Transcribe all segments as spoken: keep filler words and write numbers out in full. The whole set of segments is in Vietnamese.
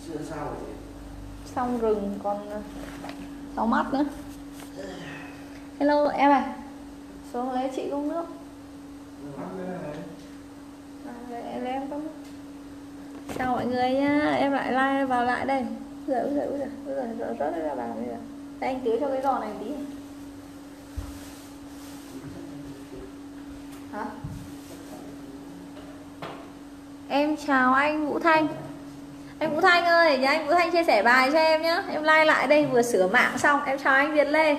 Chưa xong rồi. Xong rừng còn sáu mắt nữa. Hello em à, xuống lấy chị cốc nước. À, lấy, lấy em cốc nước. Chào mọi người nha, em lại like vào lại đây. Rồi, rồi, rồi, rồi, rồi, rồi, rớt ra bàn bây giờ. Để anh tưới cho cái giò này tí. Hả? Em chào anh Vũ Thanh. Anh Vũ Thanh ơi, nhà anh Vũ Thanh chia sẻ bài cho em nhé. Em like lại đây, vừa sửa mạng xong. Em chào anh Việt Lê.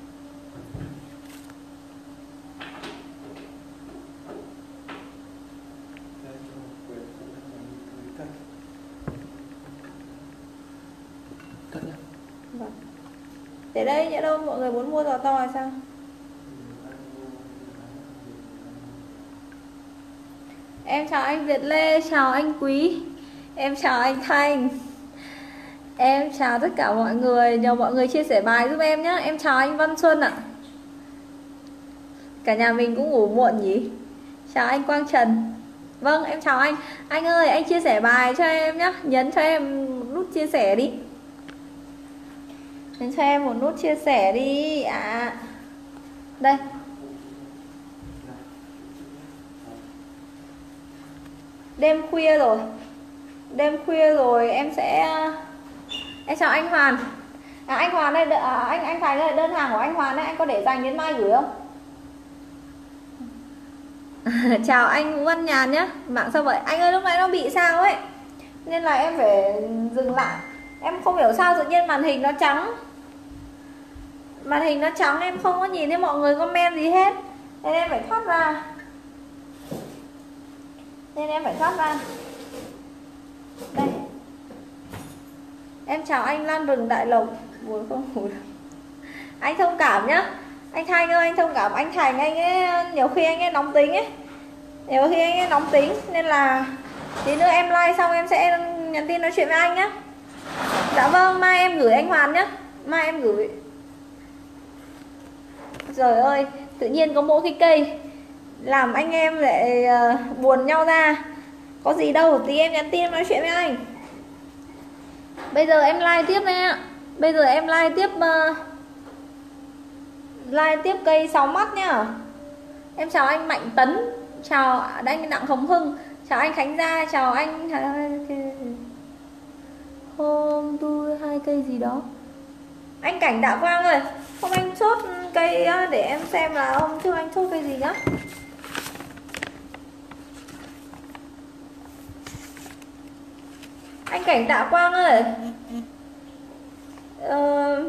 Vâng. Để đây, nhỡ đâu mọi người muốn mua giò to hay sao? Em chào anh Việt Lê, chào anh Quý. Em chào anh Thanh. Em chào tất cả mọi người. Nhờ mọi người chia sẻ bài giúp em nhé. Em chào anh Văn Xuân ạ. Cả nhà mình cũng ngủ muộn nhỉ. Chào anh Quang Trần. Vâng, em chào anh. Anh ơi, anh chia sẻ bài cho em nhé. Nhấn cho em một nút chia sẻ đi. Nhấn cho em một nút chia sẻ đi. À, đây. Đêm khuya rồi. Đêm khuya rồi em sẽ... Em chào anh Hoàn. À, anh Hoàn đây, à, anh anh Thành đây, đơn hàng của anh Hoàn đấy, anh có để dành đến mai gửi không? Chào anh Vũ Văn Nhàn nhé. Mạng sao vậy? Anh ơi, lúc nãy nó bị sao ấy, nên là em phải dừng lại. Em không hiểu sao tự nhiên màn hình nó trắng. Màn hình nó trắng, em không có nhìn thấy mọi người comment gì hết. Nên em phải thoát ra. Nên em phải thoát ra. Đây. Em chào anh Lan Rừng Đại Lộc. Buồn không ngủ được. Anh thông cảm nhá. Anh Thanh ơi, anh thông cảm. Anh Thành anh ấy, nhiều khi anh ấy nóng tính ấy. Nhiều khi anh ấy nóng tính. Nên là tí nữa em like xong em sẽ nhắn tin nói chuyện với anh nhá. Dạ vâng, mai em gửi anh Hoàn nhá. Mai em gửi. Trời ơi, tự nhiên có mỗi cái cây làm anh em lại uh, buồn nhau ra. Có gì đâu, tí em nhắn tin nói chuyện với anh. Bây giờ em like tiếp đây ạ. Bây giờ em like tiếp uh, like tiếp cây sáu mắt nhá. Em chào anh Mạnh Tấn. Chào anh Đặng Hồng Hưng. Chào anh Khánh Gia. Chào anh hôm tôi hai cây gì đó. Anh Cảnh Đạo Quang ơi, hôm anh chốt cây để em xem là hôm trước anh chốt cây gì nhá. Anh Cảnh Đạo Quang ơi, ờ,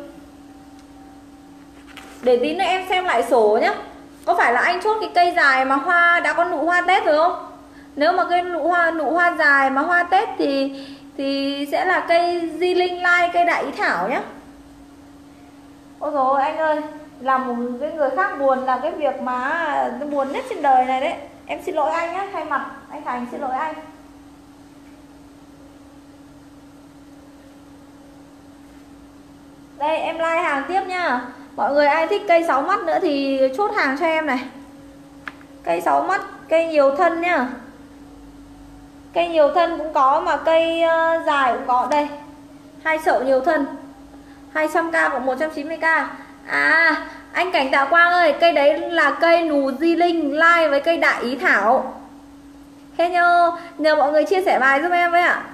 để tí nữa em xem lại sổ nhá. Có phải là anh chốt cái cây dài mà hoa đã có nụ hoa Tết rồi không? Nếu mà cây nụ hoa nụ hoa dài mà hoa Tết thì thì sẽ là cây Di Linh Lai, cây Đại Ý Thảo nhá. Ôi dồi anh ơi, làm một cái người khác buồn là cái việc mà buồn nhất trên đời này đấy. Em xin lỗi anh nhá, thay mặt anh Thành xin lỗi anh. Đây em like hàng tiếp nha. Mọi người ai thích cây sáu mắt nữa thì chốt hàng cho em này. Cây sáu mắt, cây nhiều thân nhá. Cây nhiều thân cũng có mà cây uh, dài cũng có. Đây, hai chậu nhiều thân, hai trăm k cộng một trăm chín mươi k. À, anh Cảnh Tạ Quang ơi, cây đấy là cây nù Di Linh Lai với cây Đại Ý Thảo. Thế nhờ, nhờ mọi người chia sẻ bài giúp em với ạ.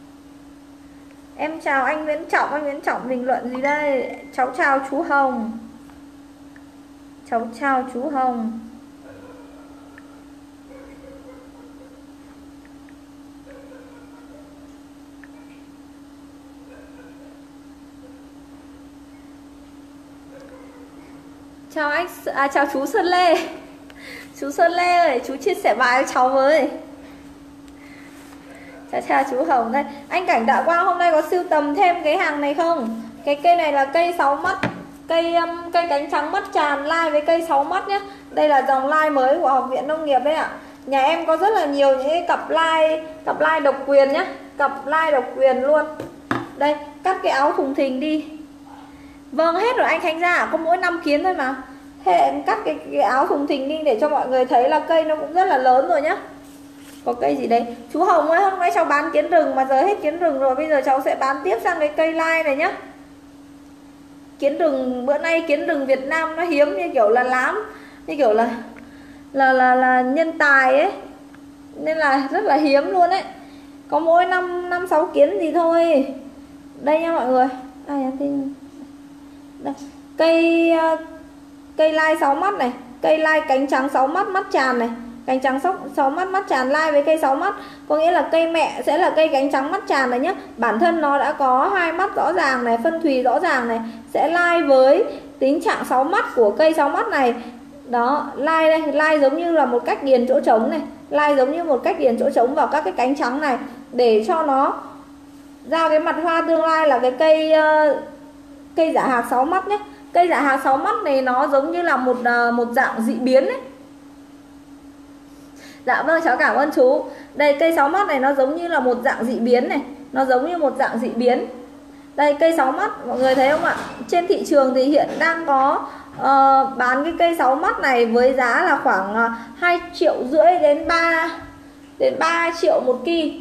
Em chào anh Nguyễn Trọng. Anh Nguyễn Trọng bình luận gì đây? Cháu chào chú Hồng. Cháu chào chú Hồng. Chào anh, à, chào chú Sơn Lê. Chú Sơn Lê ơi, chú chia sẻ bài với cháu với. Chào chào chú Hồng đây. Anh Cảnh Đạo Quang hôm nay có sưu tầm thêm cái hàng này không? Cái cây này là cây sáu mắt, cây um, cây cánh trắng mắt tràn lai với cây sáu mắt nhé. Đây là dòng lai mới của Học viện Nông nghiệp đấy ạ. Nhà em có rất là nhiều những cái cặp lai, cặp lai độc quyền nhé, cặp lai độc quyền luôn. Đây, cắt cái áo thùng thình đi. Vâng, hết rồi anh Khánh Gia, có mỗi năm kiến thôi mà. Thế em cắt cái, cái áo thùng thình đi để cho mọi người thấy là cây nó cũng rất là lớn rồi nhá. có cây gì đấy. Chú Hồng ơi, hôm nay cháu bán kiến rừng mà giờ hết kiến rừng rồi, bây giờ cháu sẽ bán tiếp sang cái cây lai này nhá. Kiến rừng bữa nay kiến rừng Việt Nam nó hiếm như kiểu là lám, như kiểu là là là là nhân tài ấy, nên là rất là hiếm luôn ấy. Có mỗi năm năm sáu kiến gì thôi. Đây nha mọi người. Ai nhắn tin đây. Cây cây lai sáu mắt này, cây lai cánh trắng sáu mắt mắt tràn này, cánh trắng sáu mắt mắt tràn lai với cây sáu mắt, có nghĩa là cây mẹ sẽ là cây cánh trắng mắt tràn này nhé. Bản thân nó đã có hai mắt rõ ràng này, phân thùy rõ ràng này, sẽ lai với tính trạng sáu mắt của cây sáu mắt này. Đó, lai đây, lai giống như là một cách điền chỗ trống này, lai giống như một cách điền chỗ trống vào các cái cánh trắng này để cho nó ra cái mặt hoa tương lai là cái cây uh, cây giả hạc sáu mắt nhé. Cây giả hạc sáu mắt này nó giống như là một uh, một dạng dị biến ấy. Dạ vâng, cháu cảm ơn chú. Đây, cây sáu mắt này nó giống như là một dạng dị biến này, nó giống như một dạng dị biến. Đây, cây sáu mắt mọi người thấy không ạ? Trên thị trường thì hiện đang có uh, bán cái cây sáu mắt này với giá là khoảng uh, hai triệu rưỡi đến ba đến ba triệu một ki.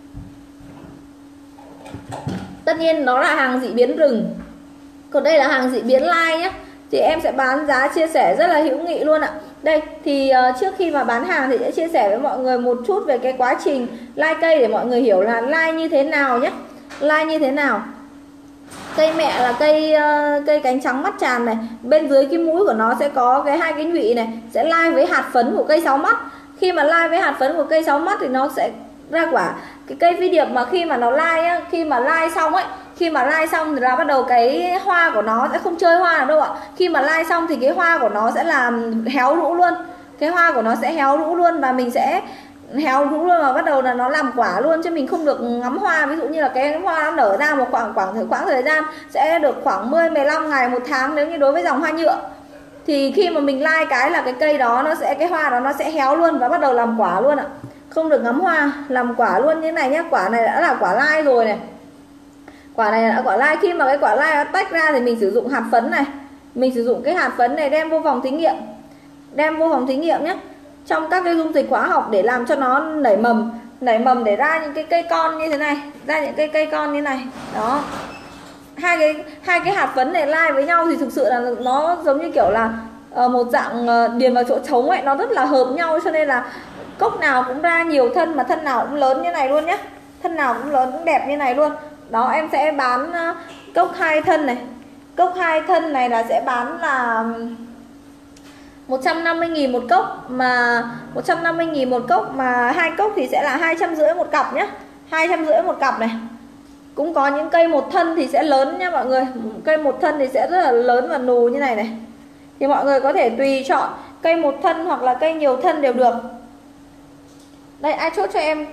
Tất nhiên nó là hàng dị biến rừng. Còn đây là hàng dị biến lai nhé. Thì em sẽ bán giá chia sẻ rất là hữu nghị luôn ạ. Đây thì uh, trước khi mà bán hàng thì sẽ chia sẻ với mọi người một chút về cái quá trình lai cây để mọi người hiểu là lai như thế nào nhé. Lai như thế nào. Cây mẹ là cây uh, cây cánh trắng mắt tràn này, bên dưới cái mũi của nó sẽ có cái hai cái nhụy này, sẽ lai với hạt phấn của cây sáu mắt. Khi mà lai với hạt phấn của cây sáu mắt thì nó sẽ ra quả. Cái cây phi điệp mà khi mà nó lai á, khi mà lai xong ấy, khi mà lai xong thì là bắt đầu cái hoa của nó sẽ không chơi hoa đâu ạ. Khi mà lai xong thì cái hoa của nó sẽ làm héo rũ luôn. Cái hoa của nó sẽ héo rũ luôn và mình sẽ héo rũ luôn và bắt đầu là nó làm quả luôn, chứ mình không được ngắm hoa. Ví dụ như là cái hoa nó nở ra một khoảng khoảng thời khoảng thời gian sẽ được khoảng mười mười lăm ngày, một tháng nếu như đối với dòng hoa nhựa. Thì khi mà mình lai cái là cái cây đó nó sẽ cái hoa đó nó sẽ héo luôn và bắt đầu làm quả luôn ạ. Không được ngắm hoa, làm quả luôn như thế này nhé. Quả này đã là quả lai rồi này. Quả này là quả lai. Khi mà cái quả lai nó tách ra thì mình sử dụng hạt phấn này. Mình sử dụng cái hạt phấn này đem vô phòng thí nghiệm. Đem vô phòng thí nghiệm nhé. Trong các cái dung dịch hóa học để làm cho nó nảy mầm. Nảy mầm để ra những cái cây con như thế này. Ra những cây cây con như này. Đó. Hai cái hai cái hạt phấn này lai với nhau thì thực sự là nó giống như kiểu là uh, một dạng uh, điền vào chỗ trống ấy. Nó rất là hợp nhau, cho nên là cốc nào cũng ra nhiều thân, mà thân nào cũng lớn như này luôn nhé. Thân nào cũng lớn cũng đẹp như này luôn. Đó, em sẽ bán uh, cốc hai thân này. Cốc hai thân này là sẽ bán là một trăm năm mươi nghìn một cốc, mà một trăm năm mươi nghìn một cốc, mà hai cốc thì sẽ là hai trăm rưỡi một cặp nhé. hai trăm rưỡi một cặp này. Cũng có những cây một thân thì sẽ lớn nha mọi người. Cây một thân thì sẽ rất là lớn và nù như này này. Thì mọi người có thể tùy chọn cây một thân hoặc là cây nhiều thân đều được. Đây, ai chốt cho em?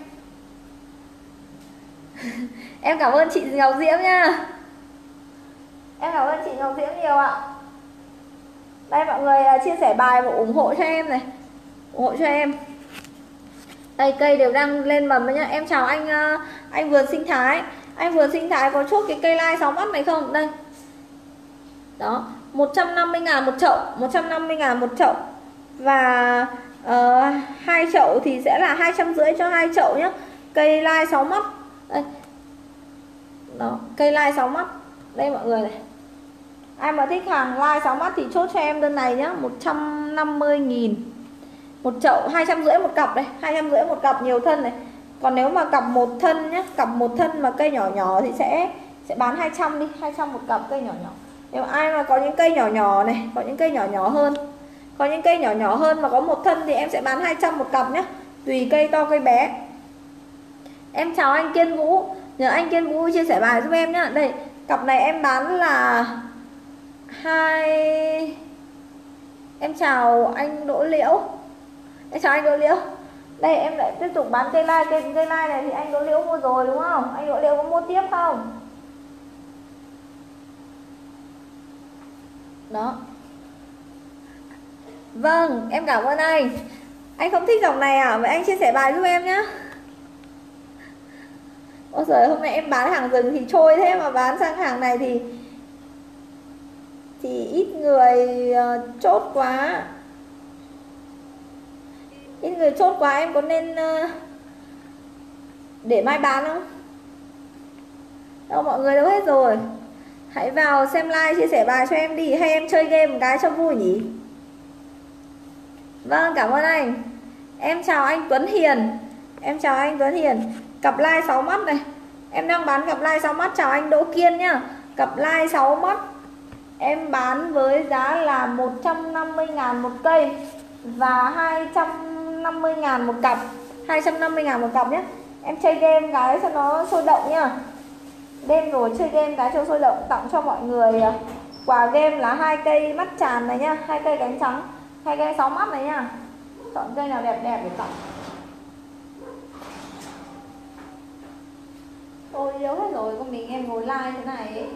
Em cảm ơn chị Ngọc Diễm nha. Em cảm ơn chị Ngọc Diễm nhiều ạ. Đây mọi người chia sẻ bài và ủng hộ cho em này. ủng hộ cho em. Đây cây đều đang lên mầm đấy nhá. Em chào anh anh vườn sinh thái. Anh vườn sinh thái có chốt cái cây lai sáu mắt này không? Đây. Đó, một trăm năm mươi ngàn một chậu, một trăm năm mươi ngàn một chậu. Và uh, hai chậu thì sẽ là hai trăm rưỡi cho hai chậu nhé. Cây lai sáu mắt. Đây. Đó, cây lai sáu mắt. Đây mọi người này. Ai mà thích hàng lai sáu mắt thì chốt cho em đơn này nhá, một trăm năm mươi nghìn một chậu, hai trăm rưỡi một cặp đây, hai trăm rưỡi một cặp nhiều thân này. Còn nếu mà cặp một thân nhé, cặp một thân mà cây nhỏ nhỏ thì sẽ sẽ bán hai trăm đi, hai trăm một cặp cây nhỏ nhỏ. Nếu ai mà có những cây nhỏ nhỏ này, có những cây nhỏ nhỏ hơn, có những cây nhỏ nhỏ hơn mà có một thân thì em sẽ bán hai trăm một cặp nhé, tùy cây to cây bé. Em chào anh Kiên Vũ, nhờ anh Kiên Vũ chia sẻ bài giúp em nhá. Đây, cặp này em bán là hai. Em chào anh Đỗ Liễu. Em chào anh Đỗ Liễu. Đây em lại tiếp tục bán cây lai. Cây, cây lai này thì anh Đỗ Liễu mua rồi đúng không? Anh Đỗ Liễu có mua tiếp không? Đó. Vâng, em cảm ơn anh. Anh không thích dòng này à? Vậy anh chia sẻ bài giúp em nhé. Ôi giời, hôm nay em bán hàng rừng thì trôi thế, mà bán sang hàng này thì thì ít người uh, chốt quá. Ít người chốt quá, em có nên uh, để mai bán không? Đâu mọi người đâu hết rồi. Hãy vào xem like chia sẻ bài cho em đi. Hay em chơi game một cái cho vui nhỉ? Vâng, cảm ơn anh. Em chào anh Tuấn Hiền. Em chào anh Tuấn Hiền. Cặp like sáu mắt này. Em đang bán cặp like sáu mắt. Chào anh Đỗ Kiên nhá. Cặp like sáu mắt em bán với giá là một trăm năm mươi ngàn một cây và hai trăm năm mươi ngàn một cặp. Hai trăm năm mươi ngàn một cặp nhé. Em chơi game cái cho nó sôi động nhá. Đêm rồi chơi game cái cho sôi động. Tặng cho mọi người quà game là hai cây mắt tràn này nhá. Hai cây cánh trắng, hai cây sáu mắt này nhá. Chọn cây nào đẹp đẹp để tặng. Tôi yếu hết rồi, con mình em ngồi like thế này ấy.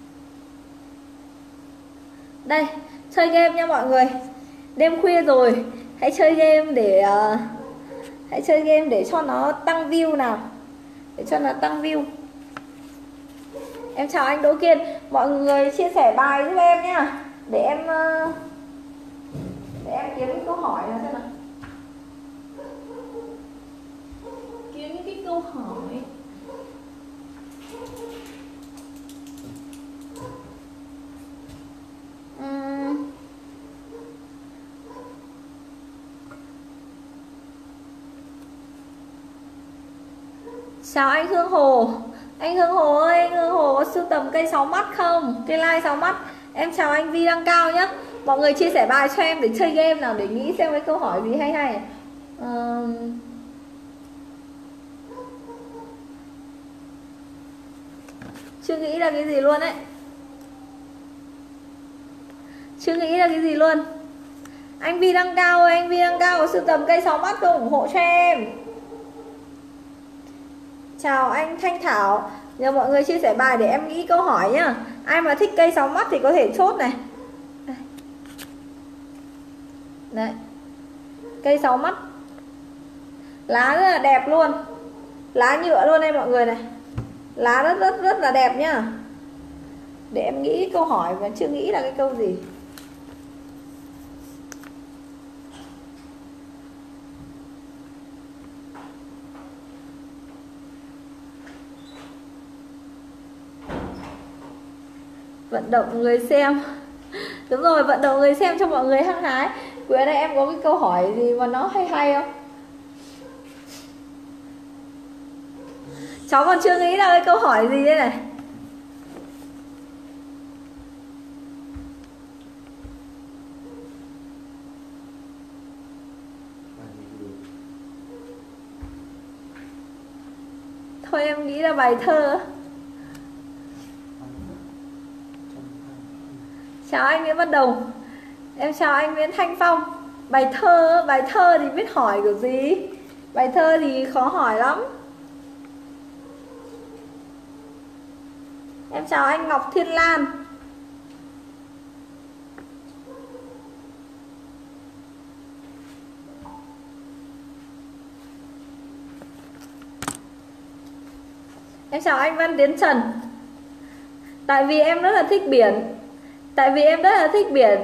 Đây, chơi game nha mọi người. Đêm khuya rồi, hãy chơi game để uh, hãy chơi game để cho nó tăng view nào. Để cho nó tăng view. Em chào anh Đỗ Kiên. Mọi người chia sẻ bài giúp em nhá. Để em uh, để em kiếm cái câu hỏi nào xem nào. Kiếm cái câu hỏi. Uhm. Chào anh Hương Hồ. Anh Hương Hồ ơi, anh Hương Hồ có sưu tầm cây sáu mắt không? Cây like sáu mắt. Em chào anh Vi Đăng Cao nhé. Mọi người chia sẻ bài cho em để chơi game nào, để nghĩ xem cái câu hỏi gì hay hay. uhm. Chưa nghĩ ra cái gì luôn đấy. Chưa nghĩ ra cái gì luôn. Anh Vi Đăng Cao ơi, anh Vi Đăng Cao có sưu tầm cây sáu mắt không? ủng hộ cho em. Chào anh Thanh Thảo. Nhờ mọi người chia sẻ bài để em nghĩ câu hỏi nhá. Ai mà thích cây sáu mắt thì có thể chốt này. Đây. Đấy. Cây sáu mắt. Lá rất là đẹp luôn. Lá nhựa luôn đây mọi người này. Lá rất rất rất là đẹp nhá. Để em nghĩ câu hỏi mà chưa nghĩ là cái câu gì. Vận động người xem. Đúng rồi, vận động người xem cho mọi người hăng hái. Bữa nay em có cái câu hỏi gì mà nó hay hay không? Cháu còn chưa nghĩ ra cái câu hỏi gì đây này. Thôi em nghĩ là bài thơ. Chào anh Nguyễn Văn Đồng. Em chào anh Nguyễn Thanh Phong. Bài thơ, bài thơ thì biết hỏi kiểu gì. Bài thơ thì khó hỏi lắm. Em chào anh Ngọc Thiên Lan. Em chào anh Văn Tiến Trần. Tại vì em rất là thích biển. Tại vì em rất là thích biển.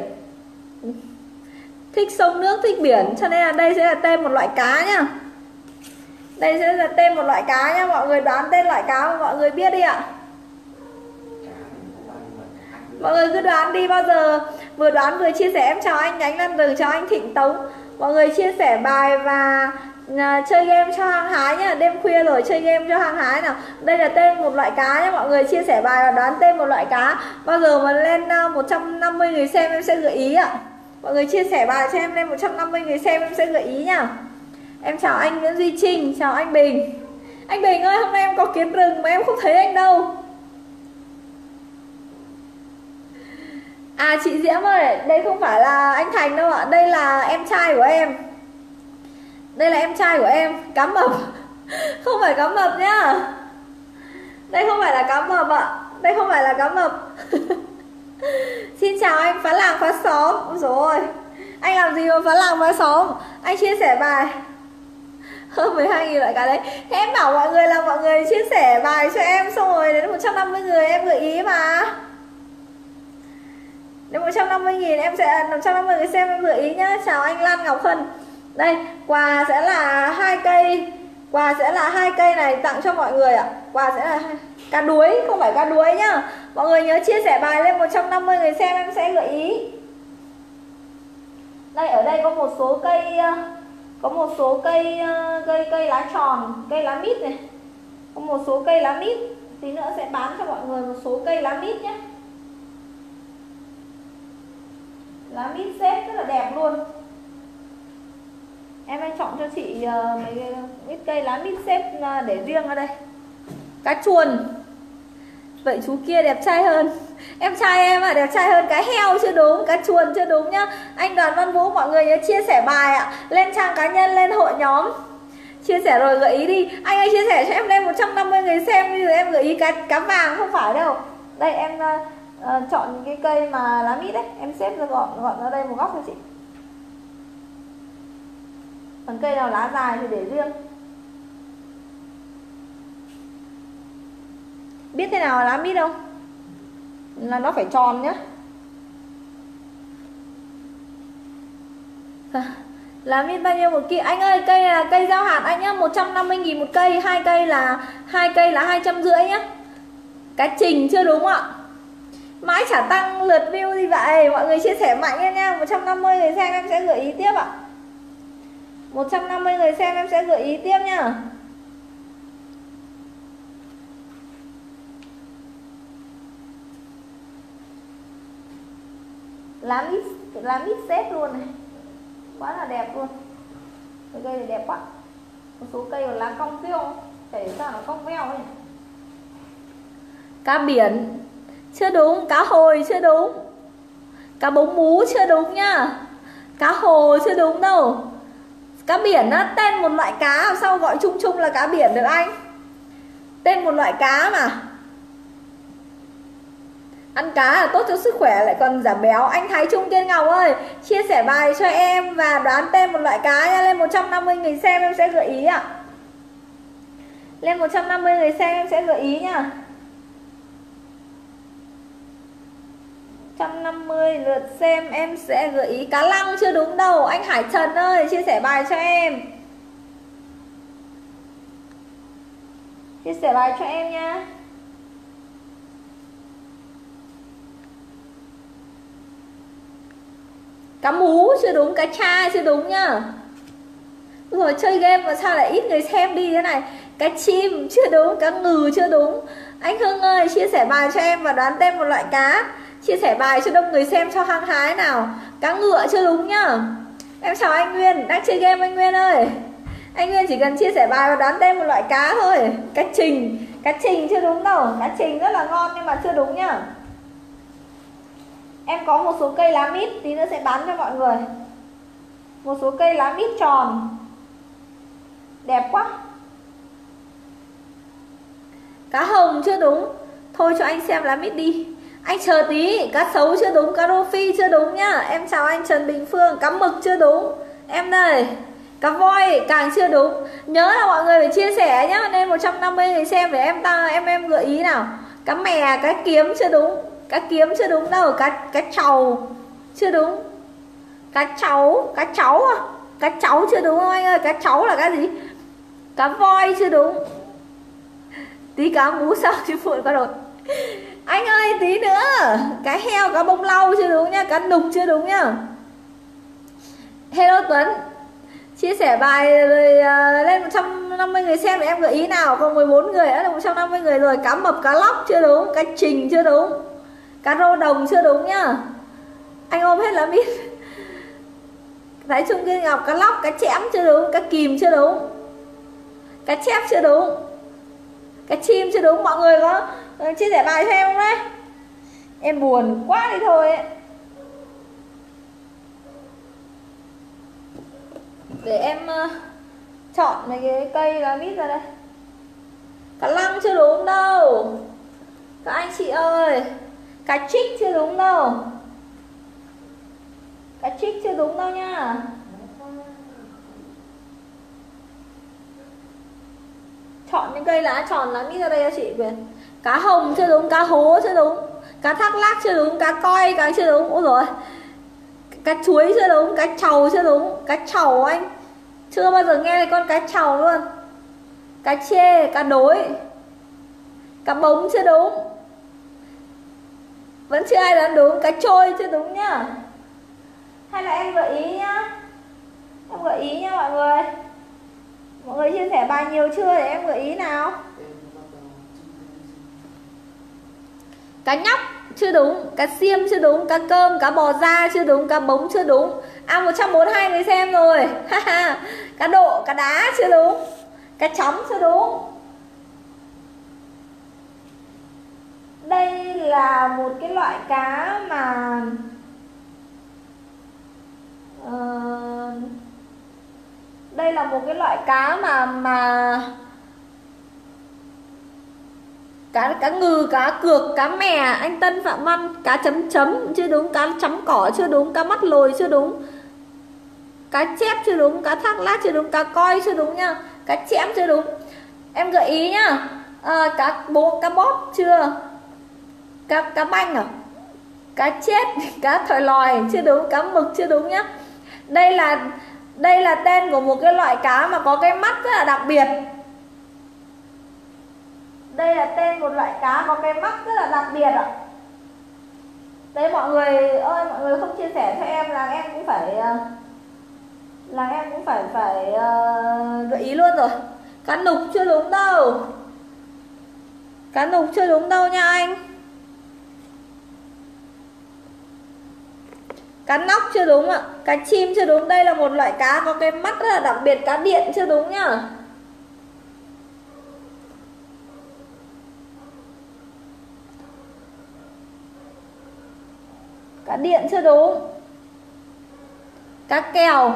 Thích sông nước, thích biển. Cho nên là đây sẽ là tên một loại cá nhá. Đây sẽ là tên một loại cá nhá. Mọi người đoán tên loại cá mà mọi người biết đi ạ. Mọi người cứ đoán đi. Bao giờ vừa đoán vừa chia sẻ. Em chào anh Nhánh Lan Rừng, chào anh Thịnh Tống. Mọi người chia sẻ bài và À, chơi game cho hăng hái nhá. Đêm khuya rồi chơi game cho hăng hái nào. Đây là tên một loại cá nhá. Mọi người chia sẻ bài và đoán tên một loại cá. Bao giờ mà lên uh, một trăm năm mươi người xem em sẽ gợi ý ạ. Mọi người chia sẻ bài cho em lên một trăm năm mươi người xem em sẽ gợi ý nhá. Em chào anh Nguyễn Duy Trinh. Chào anh Bình. Anh Bình ơi, hôm nay em có kiến rừng mà em không thấy anh đâu. À chị Diễm ơi, đây không phải là anh Thành đâu ạ. Đây là em trai của em. Đây là em trai của em, cá mập. Không phải cá mập nhá. Đây không phải là cá mập ạ. Đây không phải là cá mập. Xin chào anh phá làng phá xóm. Ôi dồi ôi, anh làm gì mà phá làng phá xóm. Anh chia sẻ bài hơn mười hai nghìn loại cá đấy. Thế em bảo mọi người là mọi người chia sẻ bài cho em. Xong rồi đến một trăm năm mươi người em gợi ý mà. Đến một trăm năm mươi nghìn em sẽ một trăm năm mươi người xem em gợi ý nhá. Chào anh Lan Ngọc Hân. Đây, quà sẽ là hai cây Quà sẽ là hai cây này tặng cho mọi người ạ. Quà sẽ là hai... cá đuối, không phải cá đuối nhá. Mọi người nhớ chia sẻ bài lên một trăm năm mươi người xem em sẽ gợi ý. Đây, ở đây có một số cây, có một số cây cây cây lá tròn, cây lá mít này. Có một số cây lá mít, tí nữa sẽ bán cho mọi người một số cây lá mít nhé. Lá mít xếp rất là đẹp luôn. Em hãy chọn cho chị uh, mấy cái cây lá mít xếp uh, để riêng ở đây. Cá chuồn. Vậy chú kia đẹp trai hơn. Em trai em à, đẹp trai hơn cá heo chưa đúng, cá chuồn chưa đúng nhá. Anh Đoàn Văn Vũ, mọi người nhớ chia sẻ bài ạ. Lên trang cá nhân, lên hội nhóm. Chia sẻ rồi gợi ý đi. Anh ơi chia sẻ cho em lên một trăm năm mươi người xem đi rồi em gợi ý cá, cá vàng không phải đâu. Đây em uh, uh, chọn cái cây mà lá mít đấy. Em xếp ra gọn, gọn ở đây một góc cho chị. Còn cây nào lá dài thì để riêng. Biết thế nào là lá mít không? Là nó phải tròn nhá. Lá mít bao nhiêu một ký? Anh ơi cây là cây giao hạt anh nhá, một trăm năm mươi nghìn một cây, hai cây là hai cây là hai trăm rưỡi nhá. Cá trình chưa đúng ạ. Mãi chả tăng lượt view gì vậy. Mọi người chia sẻ mạnh lên nha. một trăm năm mươi người xem em sẽ gợi ý tiếp ạ. một trăm năm mươi người xem em sẽ gợi ý tiếp nha. Lá mít, lá mít xếp luôn này. Quá là đẹp luôn. Cái cây này đẹp quá. Một số cây còn lá cong veo. Để sao nó cong veo ấy. Cá biển chưa đúng, cá hồi chưa đúng. Cá bống mú chưa đúng nhá. Cá hồ chưa đúng đâu. Cá biển á, tên một loại cá, sao gọi chung chung là cá biển được anh? Tên một loại cá mà. Ăn cá là tốt cho sức khỏe lại còn giảm béo. Anh Thái Trung Kiên Ngọc ơi, chia sẻ bài cho em và đoán tên một loại cá nha. Lên một trăm năm mươi người xem em sẽ gợi ý ạ. Lên một trăm năm mươi người xem em sẽ gợi ý nha. một trăm năm mươi lượt xem em sẽ gợi ý. Cá lăng chưa đúng đâu. Anh Hải Trần ơi, chia sẻ bài cho em. Chia sẻ bài cho em nha. Cá mú chưa đúng, cá tra chưa đúng nhá. Rồi chơi game mà sao lại ít người xem đi thế này. Cá chim chưa đúng, cá ngừ chưa đúng. Anh Hưng ơi, chia sẻ bài cho em và đoán tên một loại cá. Chia sẻ bài cho đông người xem cho hăng hái nào. Cá ngựa chưa đúng nhá. Em chào anh Nguyên, đang chơi game anh Nguyên ơi. Anh Nguyên chỉ cần chia sẻ bài và đoán tên một loại cá thôi. Cá trình, cá trình chưa đúng đâu. Cá trình rất là ngon nhưng mà chưa đúng nhá. Em có một số cây lá mít, tí nữa sẽ bán cho mọi người. Một số cây lá mít tròn. Đẹp quá. Cá hồng chưa đúng. Thôi cho anh xem lá mít đi. Anh chờ tí, cá sấu chưa đúng, cá rô phi chưa đúng nhá. Em chào anh Trần Bình Phương. Cá mực chưa đúng. Em đây. Cá voi càng chưa đúng. Nhớ là mọi người phải chia sẻ nhá. Nên một trăm năm mươi người xem để em ta em em gợi ý nào. Cá mè, cá kiếm chưa đúng. Cá kiếm chưa đúng đâu. Cá, cá trầu chưa đúng. Cá cháu, cá cháu à. Cá cháu chưa đúng không anh ơi. Cá cháu là cá gì? Cá voi chưa đúng. Tí cá mú sao chứ phụ có rồi. Anh ơi tí nữa. Cá heo, cá bông lau chưa đúng nhá. Cá nục chưa đúng nhá. Hello Tuấn, chia sẻ bài rồi uh, lên một trăm năm mươi người xem để em gợi ý nào. Còn mười bốn người đã là một trăm năm mươi người rồi. Cá mập, cá lóc chưa đúng. Cá trình chưa đúng. Cá rô đồng chưa đúng nhá. Anh ôm hết lá mít. Thái Trung Kiên Ngọc, cá lóc, cá chẽm chưa đúng. Cá kìm chưa đúng. Cá chép chưa đúng. Cá chim chưa đúng. Mọi người có uh, chia sẻ bài cho em không đấy? Em buồn quá đi thôi ấy. Để em uh, chọn mấy cái cây lá mít ra đây. Cá lăng chưa đúng đâu. Các anh chị ơi. Cá trích chưa đúng đâu. Cá trích chưa đúng đâu nha. Chọn những cây lá tròn lá mít ra đây cho chị Quyền. Cá hồng chưa đúng, cá hố chưa đúng. Cá thác lác chưa đúng, cá coi cá chưa đúng. Ôi rồi. Cá chuối chưa đúng, cá trầu chưa đúng. Cá trầu anh chưa bao giờ nghe con cá trầu luôn. cá chê, cá đối, cá bống chưa đúng. Vẫn chưa ai đoán đúng. Cá trôi chưa đúng nhá. Hay là em gợi ý nhá. Em gợi ý nhá mọi người. Mọi người chia sẻ bài nhiều chưa để em gợi ý nào. Cá nhóc chưa đúng, cá xiêm chưa đúng, cá cơm, cá bò da chưa đúng, cá bống chưa đúng. À, một trăm bốn mươi hai người xem rồi. Cá độ, cá đá chưa đúng, cá chấm chưa đúng. Đây là một cái loại cá mà uh, đây là một cái loại cá mà mà cá cá ngừ, cá cược, cá mè, anh Tân Phạm Văn. Cá chấm chấm chưa đúng, cá chấm cỏ chưa đúng, cá mắt lồi chưa đúng, cá chép chưa đúng, cá thác lát chưa đúng, cá coi chưa đúng nha, cá chẽm chưa đúng. Em gợi ý nhá. À, cá bố, cá bóp chưa, cá cá banh à, cá chết, cá thỏi lòi chưa đúng, cá mực chưa đúng nhá. Đây là đây là tên của một cái loại cá mà có cái mắt rất là đặc biệt. Đây là tên một loại cá có cái mắt rất là đặc biệt ạ. Đấy mọi người ơi, mọi người không chia sẻ cho em là em cũng phải là em cũng phải phải uh, gợi ý luôn rồi. Cá nục chưa đúng đâu. Cá nục chưa đúng đâu nha anh. Cá nóc chưa đúng ạ. Cá chim chưa đúng. Đây là một loại cá có cái mắt rất là đặc biệt. Cá điện chưa đúng nhá. Cá điện chưa đúng. Cá kèo,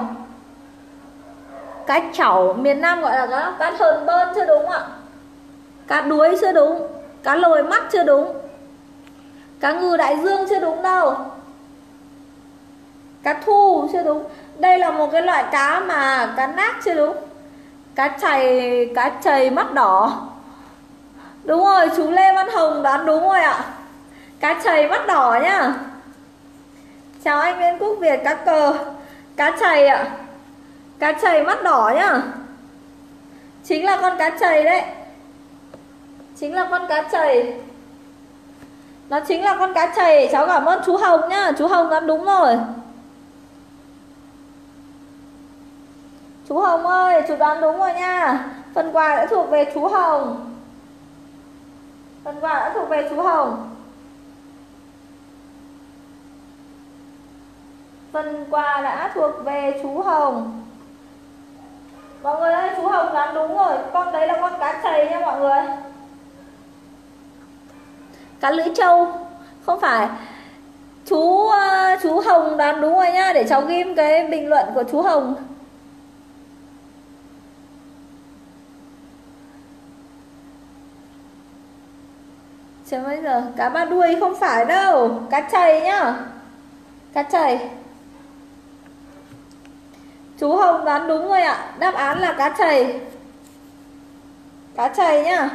cá chảo, miền Nam gọi là cá, cá hờn bơn chưa đúng ạ. Cá đuối chưa đúng. Cá lồi mắt chưa đúng. Cá ngừ đại dương chưa đúng đâu. Cá thu chưa đúng. Đây là một cái loại cá mà cá nát chưa đúng. Cá chày, cá chày mắt đỏ. Đúng rồi, chú Lê Văn Hồng đoán đúng rồi ạ. Cá chày mắt đỏ nhá. Chào anh Nguyễn Quốc Việt. Cá cờ, cá chày ạ. Cá chày mắt đỏ nhá. Chính là con cá chày đấy. Chính là con cá chày. Nó chính là con cá chày. Cháu cảm ơn chú Hồng nhá. Chú Hồng đoán đúng rồi. Chú Hồng ơi, chú đoán đúng rồi nha. Phần quà đã thuộc về chú Hồng. Phần quà đã thuộc về chú Hồng. Phần quà đã thuộc về chú Hồng. Mọi người ơi, chú Hồng đoán đúng rồi. Con đấy là con cá chày nha mọi người. Cá lưỡi trâu. Không phải. Chú chú Hồng đoán đúng rồi nha. Để cháu ghim cái bình luận của chú Hồng. Chờ bây giờ. Cá ba đuôi không phải đâu. Cá chày nhá. Cá chày. Chú Hồng đoán đúng rồi ạ. Đáp án là cá chày. Cá chày nhá.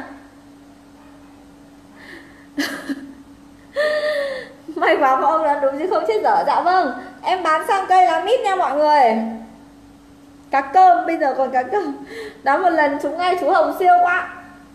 May quá mà ông đoán đúng chứ không chết dở. Dạ vâng. Em bán sang cây lá mít nha mọi người. Cá cơm, bây giờ còn cá cơm. Đoán một lần trúng ngay chú Hồng siêu quá.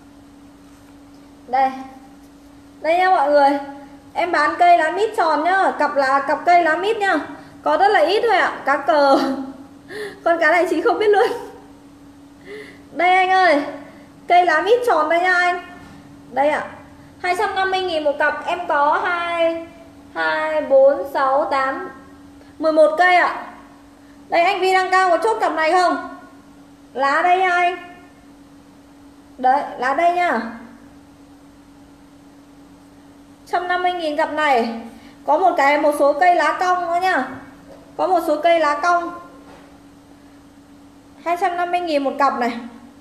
Đây. Đây nha mọi người. Em bán cây lá mít tròn nhá. Cặp là cặp cây lá mít nhá. Có rất là ít thôi ạ. Cá cờ. Con cá này chị không biết luôn. Đây anh ơi. Cây lá mít tròn đây nha anh. Đây ạ. hai trăm năm mươi nghìn một cặp. Em có hai, hai, bốn, sáu, tám, mười một cây ạ. Đây anh Vi đăng cao có chốt cặp này không? Lá đây nha anh. Đấy, lá đây nha. một trăm năm mươi nghìn cặp này. Có một cái một số cây lá cong nữa nha. Có một số cây lá cong. hai trăm năm mươi nghìn một cặp này.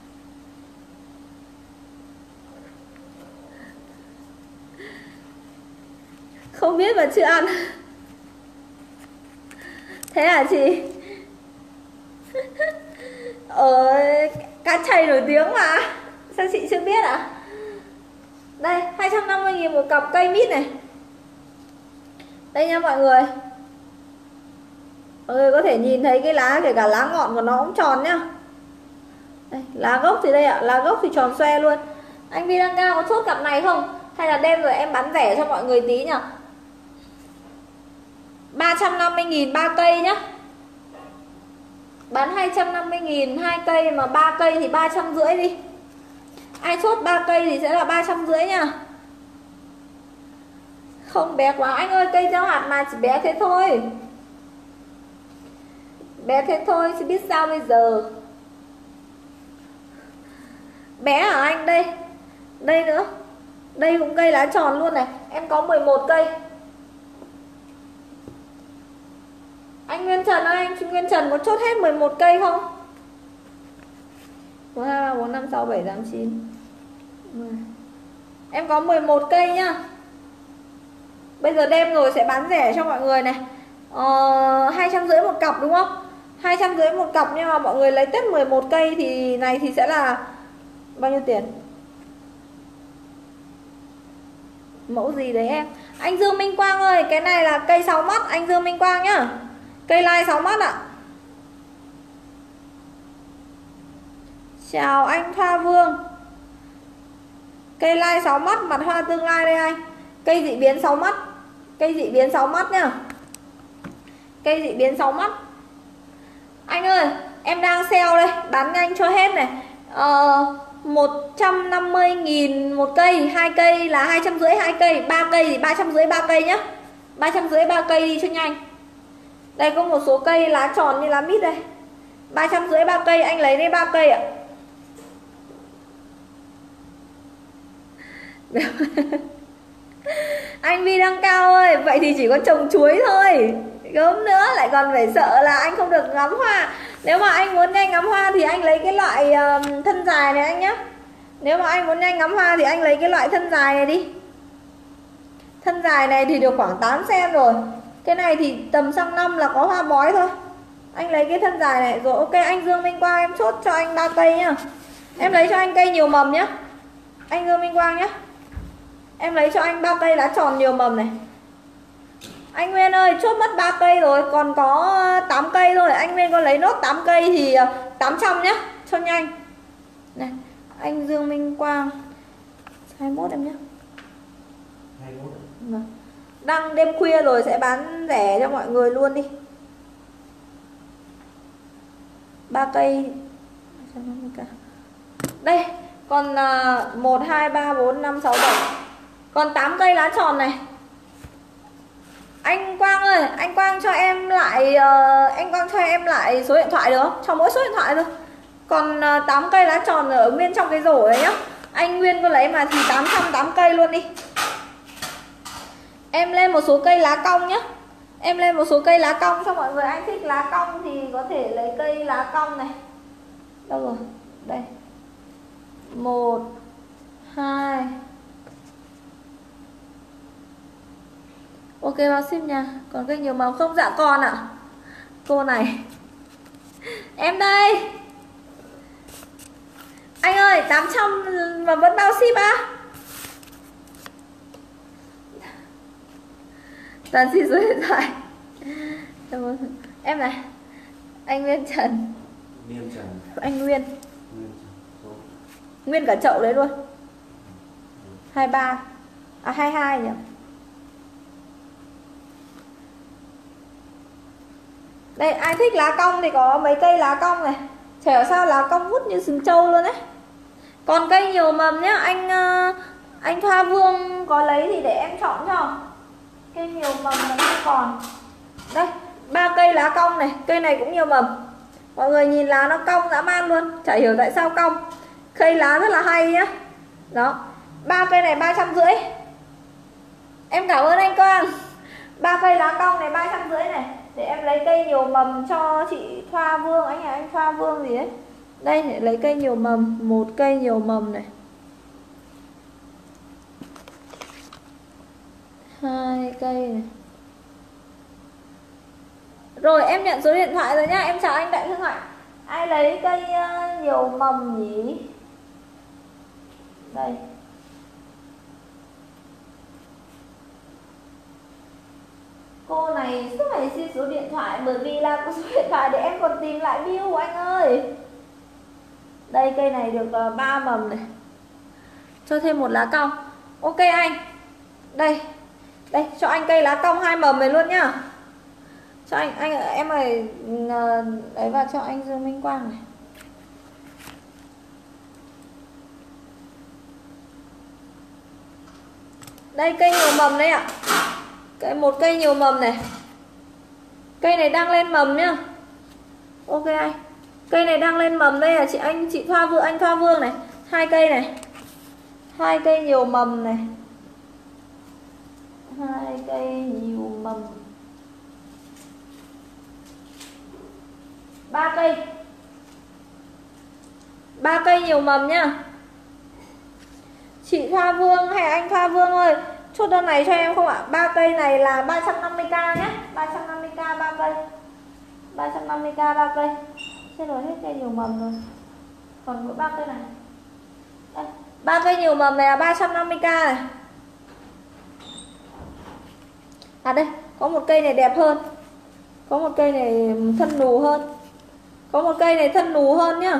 Không biết mà chưa ăn. Thế à chị? Ở cá chày nổi tiếng mà. Sao chị chưa biết ạ? À? Đây, hai trăm năm mươi nghìn một cặp cây mít này. Đây nha mọi người. Mọi người có thể nhìn thấy cái lá, kể cả lá ngọn của nó cũng tròn nhá. Đây, lá gốc thì đây ạ, lá gốc thì tròn xoe luôn. Anh Vi đăng cao có chốt cặp này không? Hay là đem rồi em bán rẻ cho mọi người tí nhỉ? ba trăm năm mươi nghìn ba cây nhá. Bán hai trăm năm mươi nghìn hai cây, mà ba cây thì ba trăm rưỡi đi. Ai chốt ba cây thì sẽ là ba trăm rưỡi nha. Không bé quá anh ơi, cây gieo hạt mà chỉ bé thế thôi. Bé thế thôi chứ biết sao bây giờ. Bé hả anh? Đây. Đây nữa. Đây cũng cây lá tròn luôn này. Em có mười một cây. Anh Nguyên Trần ơi, anh Nguyên Trần có chốt hết mười một cây không? một, hai, ba, bốn, năm, sáu, bảy, tám, chín. Em có mười một cây nhá. Bây giờ đem rồi sẽ bán rẻ cho mọi người này. Ờ, hai trăm rưỡi một cặp đúng không? hai trăm rưỡi một cặp, nhưng mà mọi người lấy test mười một cây thì này thì sẽ là bao nhiêu tiền? Mẫu gì đấy em? Anh Dương Minh Quang ơi, cái này là cây sáu mắt anh Dương Minh Quang nhá. Cây lai sáu mắt ạ. Chào anh Thoa Vương. Cây lai sáu mắt, mặt hoa tương lai đây anh. Cây dị biến sáu mắt. Cây dị biến sáu mắt nhá. Cây dị biến sáu mắt. Anh ơi, em đang sale đây, bán nhanh cho hết này. Ờ, một trăm năm mươi nghìn một cây, hai cây là hai trăm rưỡi hai cây, ba cây thì ba trăm rưỡi ba cây nhá. ba trăm rưỡi ba cây đi cho nhanh. Đây có một số cây lá tròn như lá mít đây. ba trăm rưỡi ba cây, anh lấy đây ba cây ạ. Anh Vi đăng cao ơi, vậy thì chỉ có trồng chuối thôi. Gớm nữa lại còn phải sợ là anh không được ngắm hoa. Nếu mà anh muốn nhanh ngắm hoa thì anh lấy cái loại uh, thân dài này anh nhé. Nếu mà anh muốn nhanh ngắm hoa thì anh lấy cái loại thân dài này đi. Thân dài này thì được khoảng tám xen rồi. Cái này thì tầm sang năm là có hoa bói thôi. Anh lấy cái thân dài này. Rồi ok, anh Dương Minh Quang em chốt cho anh ba cây nhá. Em lấy cho anh cây nhiều mầm nhá. Anh Dương Minh Quang nhá. Em lấy cho anh ba cây lá tròn nhiều mầm này. Anh Nguyên ơi, chốt mất ba cây rồi, còn có tám cây thôi. Anh Nguyên có lấy nốt tám cây thì tám trăm nhá, cho nhanh. Này, anh Dương Minh Quang hai mươi mốt em nhé. hai mươi mốt. Đăng đêm khuya rồi sẽ bán rẻ cho mọi người luôn đi. ba cây. Đây, còn một hai ba bốn năm sáu bảy. Còn tám cây lá tròn này. Anh Quang ơi, anh Quang cho em lại uh, anh Quang cho em lại số điện thoại được không? Cho mỗi số điện thoại thôi. Còn uh, tám cây lá tròn ở nguyên trong cái rổ đấy nhá. Anh Nguyên có lấy mà thì tám trăm tám cây luôn đi. Em lên một số cây lá cong nhá. Em lên một số cây lá cong cho mọi người. Anh thích lá cong thì có thể lấy cây lá cong này. Đâu rồi? Đây. Một, hai. Ok bao ship nha. Còn cây nhiều màu không? Dạ còn ạ. À. Cô này. Em đây. Anh ơi, tám trăm mà vẫn bao ship á? Toàn xin số điện thoại. Em này. Anh Nguyên Trần. Nguyên Trần. Anh Nguyên. Nguyên cả chậu đấy luôn. hai mươi ba. À hai mươi hai nhỉ? Đây, ai thích lá cong thì có mấy cây lá cong này. Chả sao lá cong vút như sừng trâu luôn đấy. Còn cây nhiều mầm nhá. Anh anh Thoa Vương có lấy thì để em chọn cho. Cây nhiều mầm nó không còn. Đây, ba cây lá cong này. Cây này cũng nhiều mầm. Mọi người nhìn lá nó cong dã man luôn. Chả hiểu tại sao cong. Cây lá rất là hay nhá. Đó, ba cây này ba trăm rưỡi. Em cảm ơn anh Quang. Ba cây lá cong này ba trăm rưỡi này. Để em lấy cây nhiều mầm cho chị Thoa Vương. Anh là anh Thoa Vương gì đấy. Đây, để lấy cây nhiều mầm. Một cây nhiều mầm này. Hai cây này. Rồi em nhận số điện thoại rồi nhá. Em chào anh Đại Thương Hạnh. Ai lấy cây uh, nhiều mầm nhỉ? Đây. Cô này suốt ngày xin số điện thoại. Bởi vì là có số điện thoại để em còn tìm lại view anh ơi. Đây cây này được ba mầm này. Cho thêm một lá cong. Ok anh. Đây. Đây cho anh cây lá cong hai mầm này luôn nhá. Cho anh anh em ơi đấy, và cho anh Dương Minh Quang này. Đây cây nhiều mầm đấy ạ. Cái một cây nhiều mầm này. Cây này đang lên mầm nhá. Ok anh. Cây này đang lên mầm đây là chị anh chị Thoa Vương, anh Thoa Vương này, hai cây này. Hai cây nhiều mầm này. Hai cây nhiều mầm. Ba cây. Ba cây nhiều mầm nhá. Chị Thoa Vương hay anh Thoa Vương ơi, chốt đơn này cho em không ạ? Ba cây này là ba trăm năm mươi k nhé. ba trăm năm mươi k ba cây. ba trăm năm mươi k ba cây. Thế rồi hết cây nhiều mầm rồi. Còn mỗi ba cây này. Đây, ba cây nhiều mầm này là ba trăm năm mươi k này. À đây, có một cây này đẹp hơn. Có một cây này thân nù hơn. Có một cây này thân nù hơn nhá.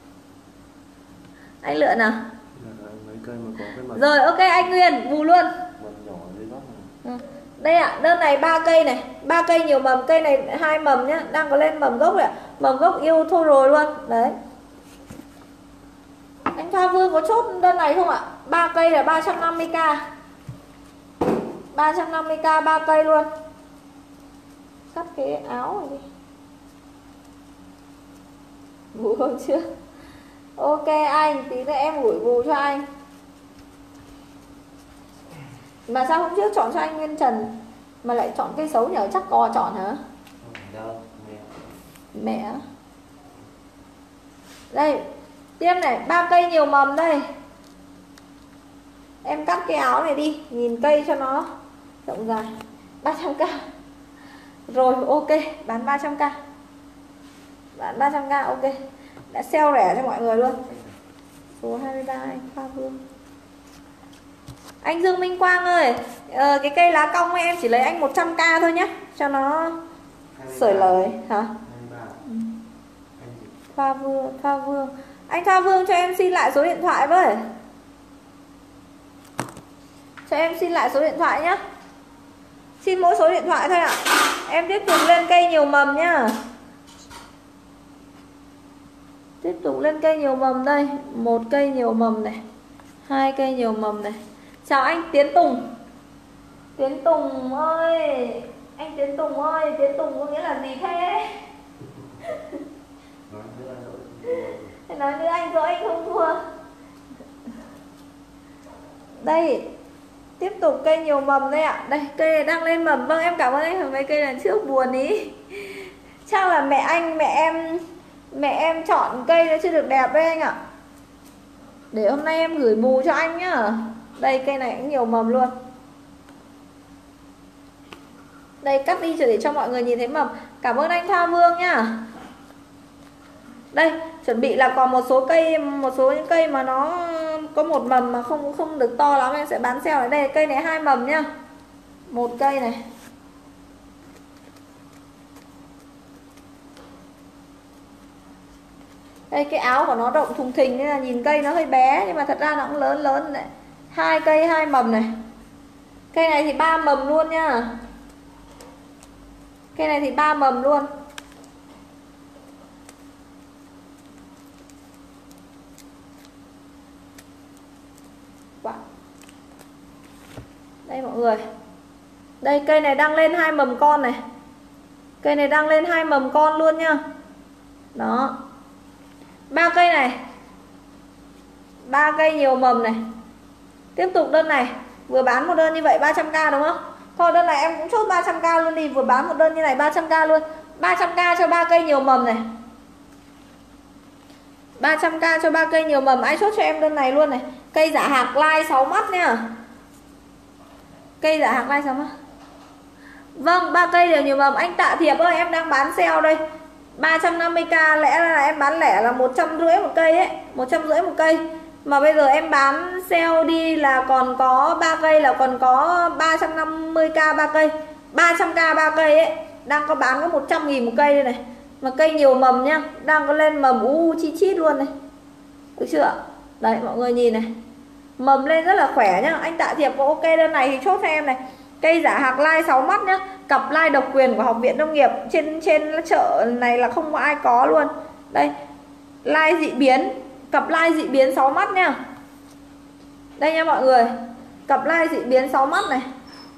Anh lựa nào. Mấy cây mà có cái mầm. Rồi ok anh Nguyên, bù luôn. Mầm nhỏ dưới gốc này. Đây ạ, à, đơn này ba cây này, ba cây nhiều mầm, cây này hai mầm nhá, đang có lên mầm gốc rồi ạ. Mầm gốc yêu thôi rồi luôn. Đấy. Anh Thoa Vương có chốt đơn này không ạ? ba cây là ba trăm năm mươi k. ba trăm năm mươi k ba cây luôn. Cắt cái áo này đi. Bù không chưa? Ok anh, tí nữa em gửi bù cho anh. Mà sao hôm trước chọn cho anh Nguyên Trần mà lại chọn cây xấu nhờ, chắc cò chọn hả? Đâu, mẹ. Mẹ. Đây, tiêm này, ba cây nhiều mầm đây. Em cắt cái áo này đi, nhìn cây cho nó rộng dài. ba trăm k. Rồi ok, bán ba trăm k. Bán ba trăm k ok. Đã sale rẻ cho mọi người luôn. Số hai mươi ba anh Khoa Vương. Anh Dương Minh Quang ơi, ờ, cái cây lá cong ấy em chỉ lấy anh một trăm k thôi nhé, cho nó sởi lời hả? Ừ. Thoa Vương, Thoa Vương. Anh Thoa Vương cho em xin lại số điện thoại với. Cho em xin lại số điện thoại nhé. Xin mỗi số điện thoại thôi ạ. Em tiếp tục lên cây nhiều mầm nhá. Tiếp tục lên cây nhiều mầm đây. Một cây nhiều mầm này. Hai cây nhiều mầm này. Chào anh Tiến Tùng. Tiến Tùng ơi. Anh Tiến Tùng ơi. Tiến Tùng có nghĩa là gì thế? Nói nữa anh rồi anh không thua. Đây. Tiếp tục cây nhiều mầm đây ạ. Đây cây này đang lên mầm. Vâng em cảm ơn anh. Mấy cây lần trước buồn ý. Chắc là mẹ anh mẹ em Mẹ em chọn cây nó chưa được đẹp đấy anh ạ. Để hôm nay em gửi bù cho anh nhá. Đây cây này cũng nhiều mầm luôn. Đây cắt đi để cho mọi người nhìn thấy mầm. Cảm ơn anh Thoa Vương nhá. Đây chuẩn bị là còn một số cây, một số những cây mà nó có một mầm mà không không được to lắm, em sẽ bán sale ở đây. Cây này hai mầm nhá. Một cây này. Đây cái áo của nó rộng thùng thình nên là nhìn cây nó hơi bé, nhưng mà thật ra nó cũng lớn lớn đấy. Hai cây hai mầm này. Cây này thì ba mầm luôn nha. Cây này thì ba mầm luôn. Wow. Đây mọi người. Đây cây này đang lên hai mầm con này. Cây này đang lên hai mầm con luôn nha. Đó. Ba cây này. Ba cây nhiều mầm này. Tiếp tục đơn này. Vừa bán một đơn như vậy ba trăm k đúng không? Thôi đơn này em cũng chốt ba trăm k luôn đi. Vừa bán một đơn như này ba trăm k luôn. ba trăm k cho ba cây nhiều mầm này. ba trăm k cho ba cây nhiều mầm. Ai chốt cho em đơn này luôn này. Cây giả hạc lai sáu mắt nha. Cây giả hạc lai sáu mắt. Vâng, ba cây đều nhiều mầm. Anh Tạ Thiệp ơi, em đang bán sale đây. ba trăm năm mươi k lẽ là em bán lẻ là một trăm rưỡi một cây ấy, một trăm rưỡi một cây. Mà bây giờ em bán sale đi là còn có ba cây là còn có ba trăm năm mươi k ba cây. ba trăm k ba cây ấy, đang có bán có một trăm nghìn một cây đây này. Mà cây nhiều mầm nhá, đang có lên mầm u chi chít luôn này. Được chưa? Đấy mọi người nhìn này, mầm lên rất là khỏe nhá. Anh Tạ Thiệp có ok đơn này thì chốt cho em này. Cây giả hạc lai sáu mắt nhá, cặp lai độc quyền của Học viện Nông nghiệp. Trên trên chợ này là không có ai có luôn. Đây, lai dị biến, cặp lai dị biến sáu mắt nhá. Đây nha mọi người, cặp lai dị biến sáu mắt này.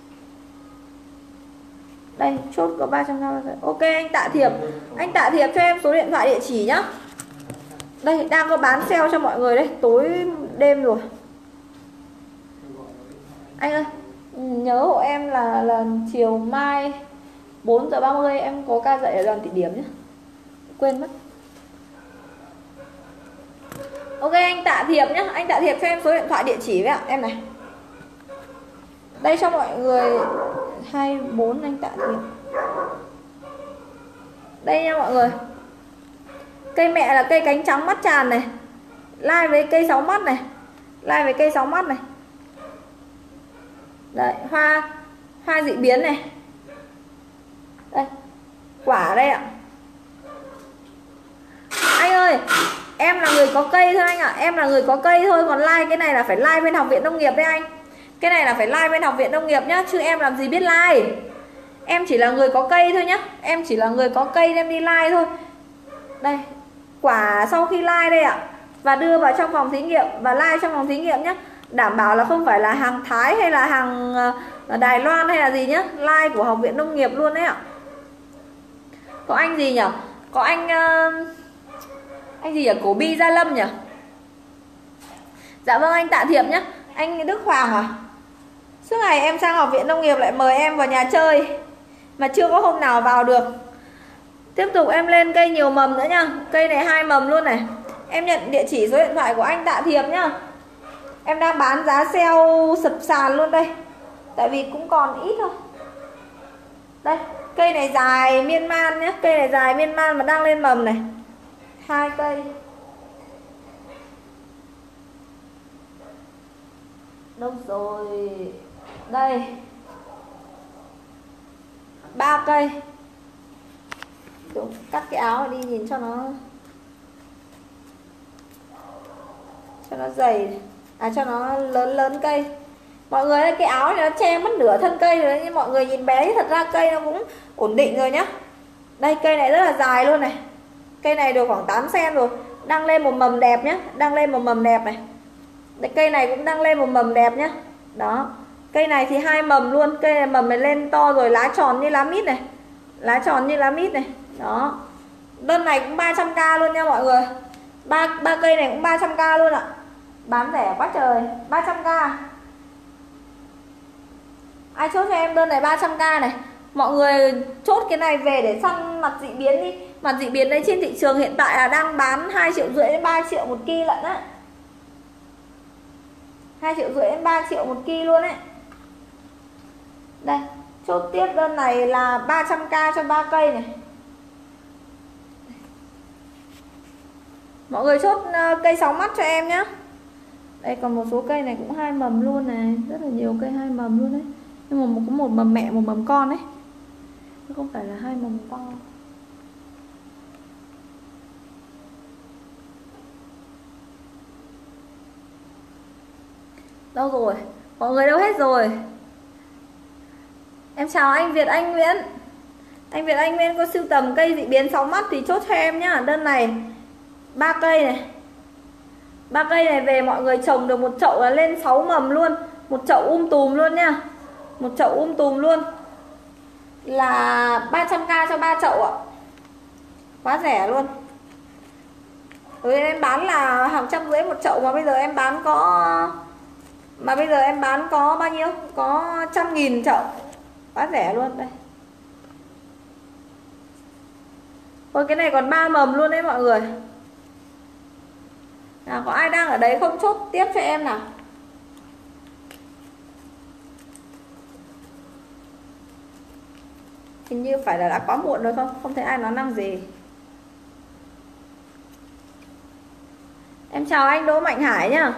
Đây, chốt có ba trăm gram. Ok anh Tạ Thiệp, anh Tạ Thiệp cho em số điện thoại địa chỉ nhá. Đây, đang có bán sale cho mọi người đây, tối đêm rồi. Anh ơi, nhớ hộ em là là chiều mai bốn giờ ba mươi em có ca dạy ở đoàn Thị Điểm nhé. Quên mất. Ok anh Tạ Thiệp nhé, anh Tạ Thiệp cho em số điện thoại địa chỉ với ạ, em này. Đây cho mọi người hai bốn anh Tạ Thiệp. Đây nha mọi người. Cây mẹ là cây cánh trắng mắt tràn này. Lai với cây sáu mắt này. Lai với cây sáu mắt này. Đấy, hoa hoa dị biến này. Đây. Quả đây ạ. Anh ơi, em là người có cây thôi anh ạ, à. Em là người có cây thôi, còn like cái này là phải like bên Học viện Nông nghiệp đấy anh. Cái này là phải like bên Học viện Nông nghiệp nhá, chứ em làm gì biết like. Em chỉ là người có cây thôi nhá. Em chỉ là người có cây đem đi like thôi. Đây, quả sau khi like đây ạ, và đưa vào trong phòng thí nghiệm và like trong phòng thí nghiệm nhé. Đảm bảo là không phải là hàng Thái hay là hàng Đài Loan hay là gì nhá. Like của Học viện Nông nghiệp luôn đấy ạ. Có anh gì nhỉ? Có anh uh, anh gì ở Cổ Bi Gia Lâm nhỉ? Dạ vâng anh Tạ Thiệp nhé. Anh Đức Hoàng à? Suốt ngày em sang Học viện Nông nghiệp lại mời em vào nhà chơi mà chưa có hôm nào vào được. Tiếp tục em lên cây nhiều mầm nữa nha. Cây này hai mầm luôn này. Em nhận địa chỉ số điện thoại của anh Tạ Thiệp nhá. Em đang bán giá sale sập sàn luôn đây. Tại vì cũng còn ít thôi. Đây, cây này dài miên man nhé. Cây này dài miên man mà đang lên mầm này. Hai cây. Đâu rồi? Đây. Ba cây. Đúng, cắt cái áo đi nhìn cho nó cho nó dày, à cho nó lớn lớn cây. Mọi người ơi, cái áo này nó che mất nửa thân cây rồi, nhưng mọi người nhìn bé thật ra cây nó cũng ổn định rồi nhá. Đây cây này rất là dài luôn này. Cây này được khoảng tám xăng-ti-mét rồi, đang lên một mầm đẹp nhá, đang lên một mầm đẹp này. Đây, cây này cũng đang lên một mầm đẹp nhá. Đó. Cây này thì hai mầm luôn, cây này mầm này lên to rồi, lá tròn như lá mít này. Lá tròn như lá mít này. Đó. Đơn này cũng ba trăm k luôn nha mọi người. Ba ba cây này cũng ba trăm k luôn ạ. Bán rẻ quá trời, ba trăm k. Ai chốt cho em đơn này ba trăm k này. Mọi người chốt cái này về để săn mặt dị biến đi. Mặt dị biến đây trên thị trường hiện tại là đang bán hai triệu rưỡi đến ba triệu một ki lận á. hai triệu rưỡi đến ba triệu một ki luôn ấy. Đây, chốt tiếp đơn này là ba trăm k cho ba cây này. Mọi người chốt cây sáu mắt cho em nhé. Đây còn một số cây này cũng hai mầm luôn này, rất là nhiều cây hai mầm luôn đấy. Nhưng mà có một mầm mẹ, một mầm con đấy. Chứ không phải là hai mầm to. Đâu rồi? Mọi người đâu hết rồi? Em chào anh Việt Anh Nguyễn. Anh Việt Anh Nguyễn có sưu tầm cây dị biến sáu mắt thì chốt cho em nhá. Đơn này ba cây này. Ba cây này về mọi người trồng được một chậu là lên sáu mầm luôn. Một chậu um tùm luôn nha. Một chậu um tùm luôn. Là ba trăm k cho ba chậu ạ. Quá rẻ luôn. Rồi em bán là hàng trăm rưỡi một chậu mà bây giờ em bán có Mà bây giờ em bán có bao nhiêu? Có trăm nghìn chậu. Quá rẻ luôn đây. Ôi cái này còn ba mầm luôn đấy mọi người. Nào có ai đang ở đấy không chốt tiếp cho em nào. Hình như phải là đã quá muộn rồi không? Không thấy ai nói năng gì. Em chào anh Đỗ Mạnh Hải nhá.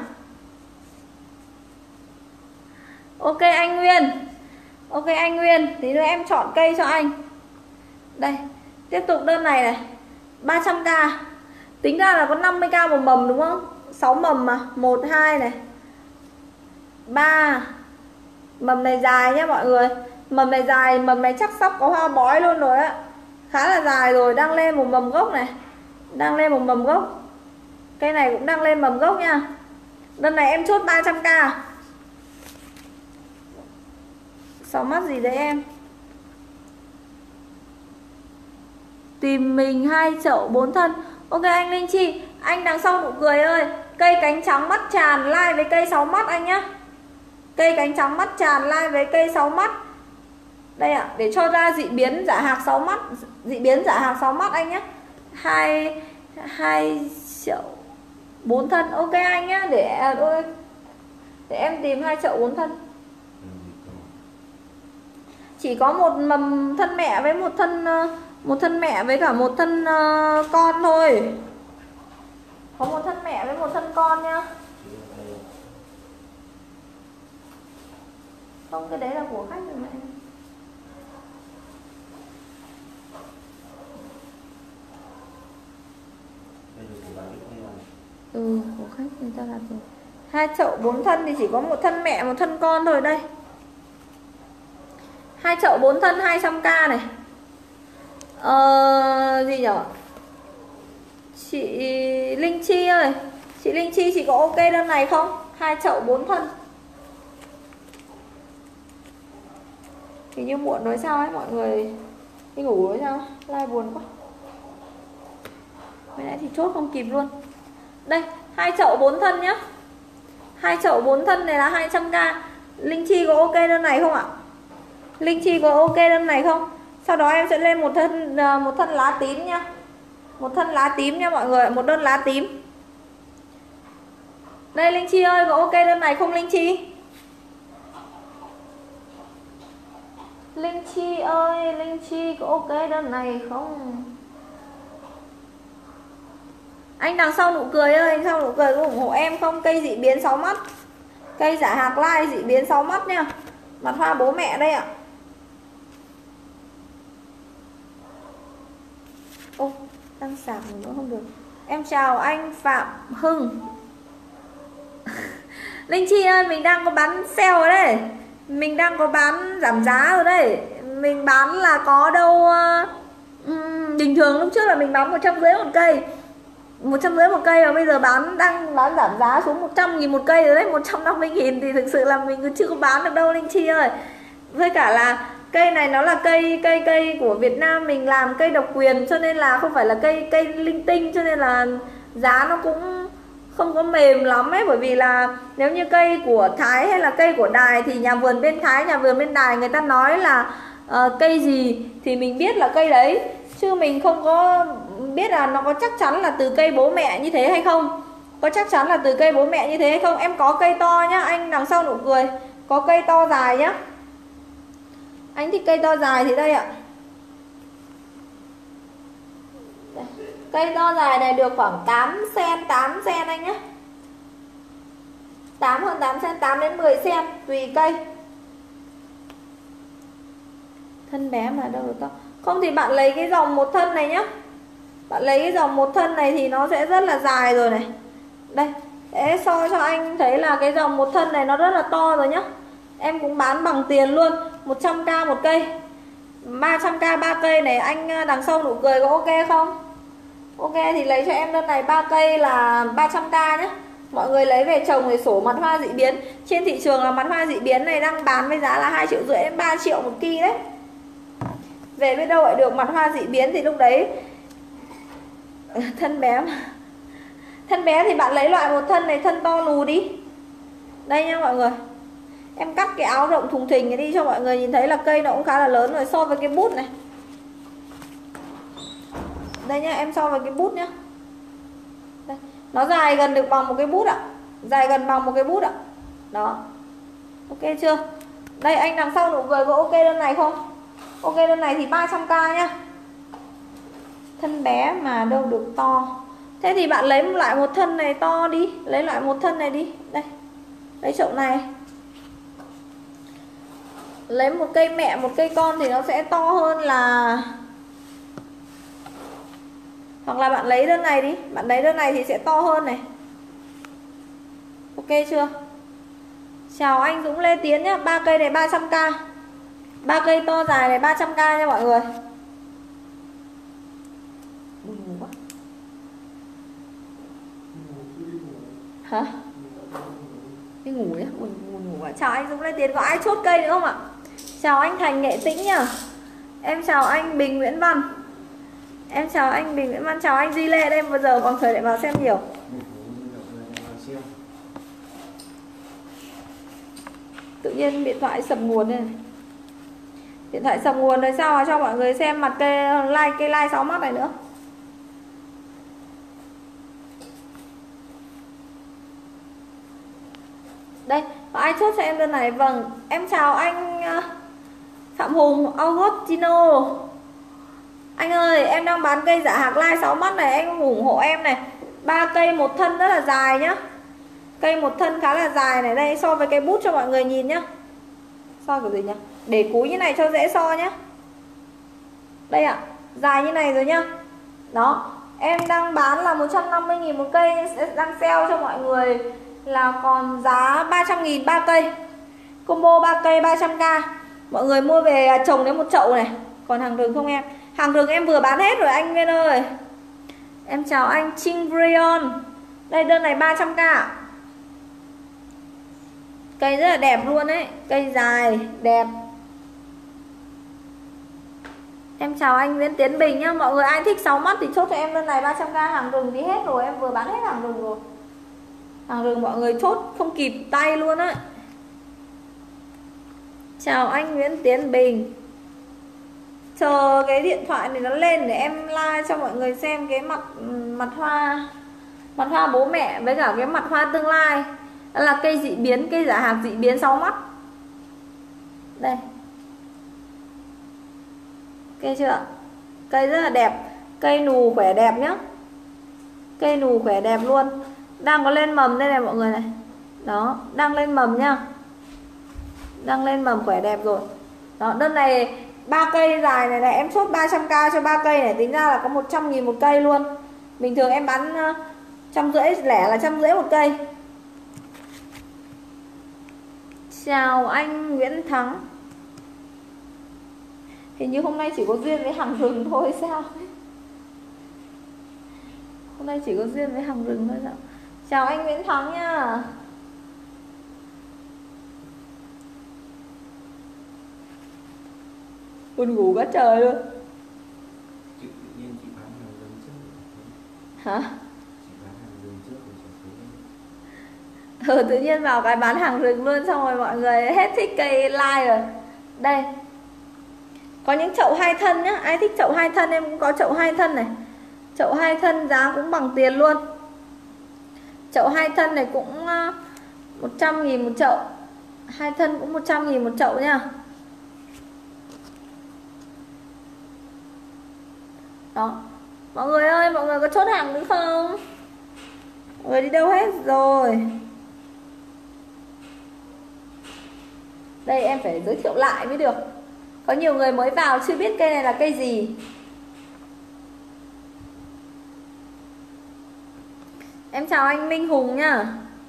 Ok anh Nguyên. Ok anh Nguyên, tí nữa em chọn cây cho anh. Đây, tiếp tục đơn này này, ba trăm k. Tính ra là có năm mươi k một mầm đúng không? sáu mầm mà, một hai này, ba. Mầm này dài nhé mọi người. Mầm này dài, mầm này chắc sắp có hoa bói luôn rồi á. Khá là dài rồi, đang lên một mầm gốc này. Đang lên một mầm gốc. Cây này cũng đang lên mầm gốc nha. Đơn này em chốt ba trăm k. Sáu mắt gì đấy em? Tìm mình hai chậu bốn thân. Ok anh Linh Chi. Anh đằng sau nụ cười ơi, cây cánh trắng mắt tràn like với cây sáu mắt anh nhá. Cây cánh trắng mắt tràn like với cây sáu mắt. Đây ạ, à, để cho ra dị biến giả hạc sáu mắt, dị biến giả hạc sáu mắt anh nhé. Hai hai chậu bốn thân. Ok anh nhá, để để em tìm hai chậu bốn thân. Chỉ có một mầm thân mẹ với một thân một thân mẹ với cả một thân uh, con thôi. Có một thân mẹ với một thân con nhá. Không, cái đấy là của khách rồi mẹ. Ừ, của khách người ta làm rồi. Hai chậu bốn thân thì chỉ có một thân mẹ, một thân con thôi đây. Hai chậu bốn thân hai trăm k này. Ờ, gì nhở? Chị Linh Chi ơi, chị Linh Chi chị có ok đơn này không? Hai chậu bốn thân. Hình như muộn nói sao ấy, mọi người đi ngủ nói sao? Lai buồn quá. Mới nãy thì chốt không kịp luôn. Đây, hai chậu bốn thân nhá. Hai chậu bốn thân này là hai trăm k. Linh Chi có ok đơn này không ạ? Linh Chi có ok đơn này không? Sau đó em sẽ lên một thân một thân lá tím nhá. Một thân lá tím nha mọi người, một đơn lá tím. Đây Linh Chi ơi, có ok đơn này không Linh Chi? Linh Chi ơi, Linh Chi có ok đơn này không? Anh đằng sau nụ cười ơi, anh sau nụ cười có ủng hộ em không? Cây dị biến sáu mắt. Cây giả hạc lai dị biến sáu mắt nha. Mặt hoa bố mẹ đây ạ. Ô, đang sạc nữa không được. Em chào anh Phạm Hưng. Linh Chi ơi, mình đang có bán sale ở đây. Mình đang có bán giảm giá rồi đây. Mình bán là có đâu uh, bình thường lúc trước là mình bán một trăm rưỡi một cây, một trăm rưỡi một cây, và bây giờ bán đang bán giảm giá xuống một trăm nghìn một cây rồi đấy, một trăm năm mươi nghìn thì thực sự là mình chưa có bán được đâu Linh Chi ơi. Với cả là cây này nó là cây cây cây của Việt Nam mình làm, cây độc quyền, cho nên là không phải là cây cây linh tinh, cho nên là giá nó cũng không có mềm lắm ấy. Bởi vì là nếu như cây của Thái hay là cây của Đài thì nhà vườn bên Thái, nhà vườn bên Đài người ta nói là uh, cây gì thì mình biết là cây đấy, chứ mình không có biết là nó có chắc chắn là từ cây bố mẹ như thế hay không. Có chắc chắn là từ cây bố mẹ như thế hay không. Em có cây to nhá, anh đằng sau nụ cười có cây to dài nhá. Anh thích cây to dài thì đây ạ. Đây. Cây to dài này được khoảng tám xen, tám xen anh nhé. tám hơn tám xen, tám đến mười xen tùy cây. Thân bé mà đâu được to. Không thì bạn lấy cái dòng một thân này nhá. Bạn lấy cái dòng một thân này thì nó sẽ rất là dài rồi này. Đây, để soi cho anh thấy là cái dòng một thân này nó rất là to rồi nhá. Em cũng bán bằng tiền luôn, một trăm k một cây, ba trăm k ba cây này. Anh đằng sau nụ cười có ok không? Ok thì lấy cho em đơn này ba cây là ba trăm k nhé. Mọi người lấy về trồng để sổ mặt hoa dị biến. Trên thị trường là mặt hoa dị biến này đang bán với giá là hai triệu rưỡi đến ba triệu một ki đấy. Về biết đâu lại được mặt hoa dị biến thì lúc đấy thân bé mà. Thân bé thì bạn lấy loại một thân này, thân to lù đi. Đây nha mọi người. Em cắt cái áo rộng thùng thình này đi cho mọi người nhìn thấy là cây nó cũng khá là lớn rồi so với cái bút này. Đây nhá, em so với cái bút nhá. Đây. Nó dài gần được bằng một cái bút ạ. Dài gần bằng một cái bút ạ. Đó. Ok chưa? Đây anh đằng sau nụ cười có ok đơn này không? Ok đơn này thì ba trăm k nhá. Thân bé mà đâu được to. Thế thì bạn lấy lại một thân này to đi. Lấy lại một thân này đi. Đây. Lấy chậu này. Lấy một cây mẹ, một cây con thì nó sẽ to hơn là. Hoặc là bạn lấy đơn này đi. Bạn lấy đơn này thì sẽ to hơn này. Ok chưa? Chào anh Dũng Lê Tiến nhá. Ba cây này ba trăm k. Ba cây to dài này ba trăm k nha mọi người. Buồn ngủ quá. Hả? Đi ngủ nhá, buồn, buồn ngủ quá. Chào anh Dũng Lê Tiến, có ai chốt cây nữa không ạ? Chào anh Thành Nghệ Tĩnh nhá. Em chào anh Bình Nguyễn Văn. Em chào anh Bình Nguyễn Văn, chào anh Duy Lê. Đây bây giờ mọi người lại vào xem nhiều. Tự nhiên điện thoại sập nguồn này. Điện thoại sập nguồn rồi sao mà cho mọi người xem mặt cây like cây like sáu mắt này nữa. Đây, có ai chốt cho em đơn này? Vâng, em chào anh Phạm Hùng Augustino. Anh ơi, em đang bán cây giả hạc lai sáu mắt này, anh ủng hộ em này. Ba cây một thân rất là dài nhá. Cây một thân khá là dài này, đây so với cái bút cho mọi người nhìn nhá. So kiểu gì nhá? Để cúi như này cho dễ so nhá. Đây ạ, à, dài như này rồi nhá. Đó, em đang bán là một trăm năm mươi nghìn một cây, đang sale cho mọi người là còn giá ba trăm nghìn ba cây. Combo ba cây ba trăm k. Mọi người mua về trồng đến một chậu này. Còn hàng rừng không em? Hàng rừng em vừa bán hết rồi anh Nguyên ơi. Em chào anh Trinh Brion. Đây đơn này ba trăm k. Cây rất là đẹp luôn đấy. Cây dài, đẹp. Em chào anh Nguyễn Tiến Bình nhá. Mọi người ai thích sáu mắt thì chốt cho em đơn này ba trăm k. Hàng rừng thì hết rồi, em vừa bán hết hàng rừng rồi. Hàng rừng mọi người chốt không kịp tay luôn á. Chào anh Nguyễn Tiến Bình. Chờ cái điện thoại này nó lên để em like cho mọi người xem cái mặt mặt hoa, mặt hoa bố mẹ với cả cái mặt hoa tương lai. Đó là cây dị biến, cây giả hạc dị biến sáu mắt. Đây. Cây chưa? Cây rất là đẹp. Cây nù khỏe đẹp nhá. Cây nù khỏe đẹp luôn. Đang có lên mầm đây này mọi người này. Đó, đang lên mầm nhá. Đang lên mầm khỏe đẹp rồi. Đó, đơn này ba cây dài này này em chốt ba trăm k cho ba cây này, tính ra là có một trăm nghìn một cây luôn. Bình thường em bán trăm rưỡi, lẻ là trăm rưỡi một cây. Chào anh Nguyễn Thắng. Hình như hôm nay chỉ có duyên với hàng rừng thôi sao? Hôm nay chỉ có duyên với hàng rừng thôi sao? Chào anh Nguyễn Thắng nha. Buồn ngủ quá trời luôn. Chị tự nhiên chị bán hàng rừng trước. Hả? Chị bán hàng rừng trước rồi chị Ừ, thấy. tự nhiên vào cái bán hàng rừng luôn, xong rồi mọi người hết thích cây like rồi. Đây. Có những chậu hai thân nhá. Ai thích chậu hai thân em cũng có chậu hai thân này. Chậu hai thân giá cũng bằng tiền luôn. Chậu hai thân này cũng một trăm nghìn một chậu. Hai thân cũng một trăm nghìn một chậu nha. Đó. Mọi người ơi, mọi người có chốt hàng nữa không? Mọi người đi đâu hết rồi? Đây em phải giới thiệu lại mới được. Có nhiều người mới vào chưa biết cây này là cây gì. Em chào anh Minh Hùng nhá.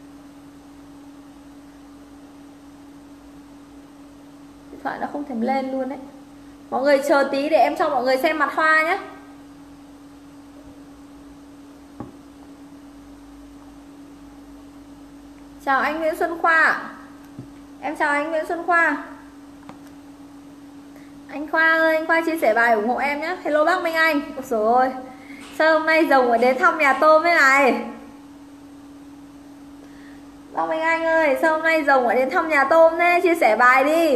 Điện thoại nó không thèm lên luôn đấy. Mọi người chờ tí để em cho mọi người xem mặt hoa nhé. Chào anh Nguyễn Xuân Khoa. Em chào anh Nguyễn Xuân Khoa. Anh Khoa ơi, anh Khoa chia sẻ bài ủng hộ em nhé. Hello bác Minh Anh. Ôi dồi ôi, sao hôm nay Rồng phải đến thăm nhà tôm thế này? Bác Minh Anh ơi, sao hôm nay Rồng phải đến thăm nhà tôm thế? Chia sẻ bài đi.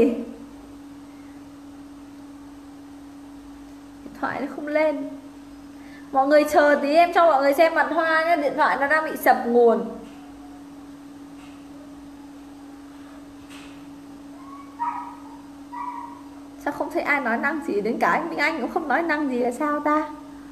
Điện thoại nó không lên. Mọi người chờ tí em cho mọi người xem mặt hoa nhé. Điện thoại nó đang bị sập nguồn. Sao không thấy ai nói năng gì đến cả anh Minh Anh cũng không nói năng gì là sao ta?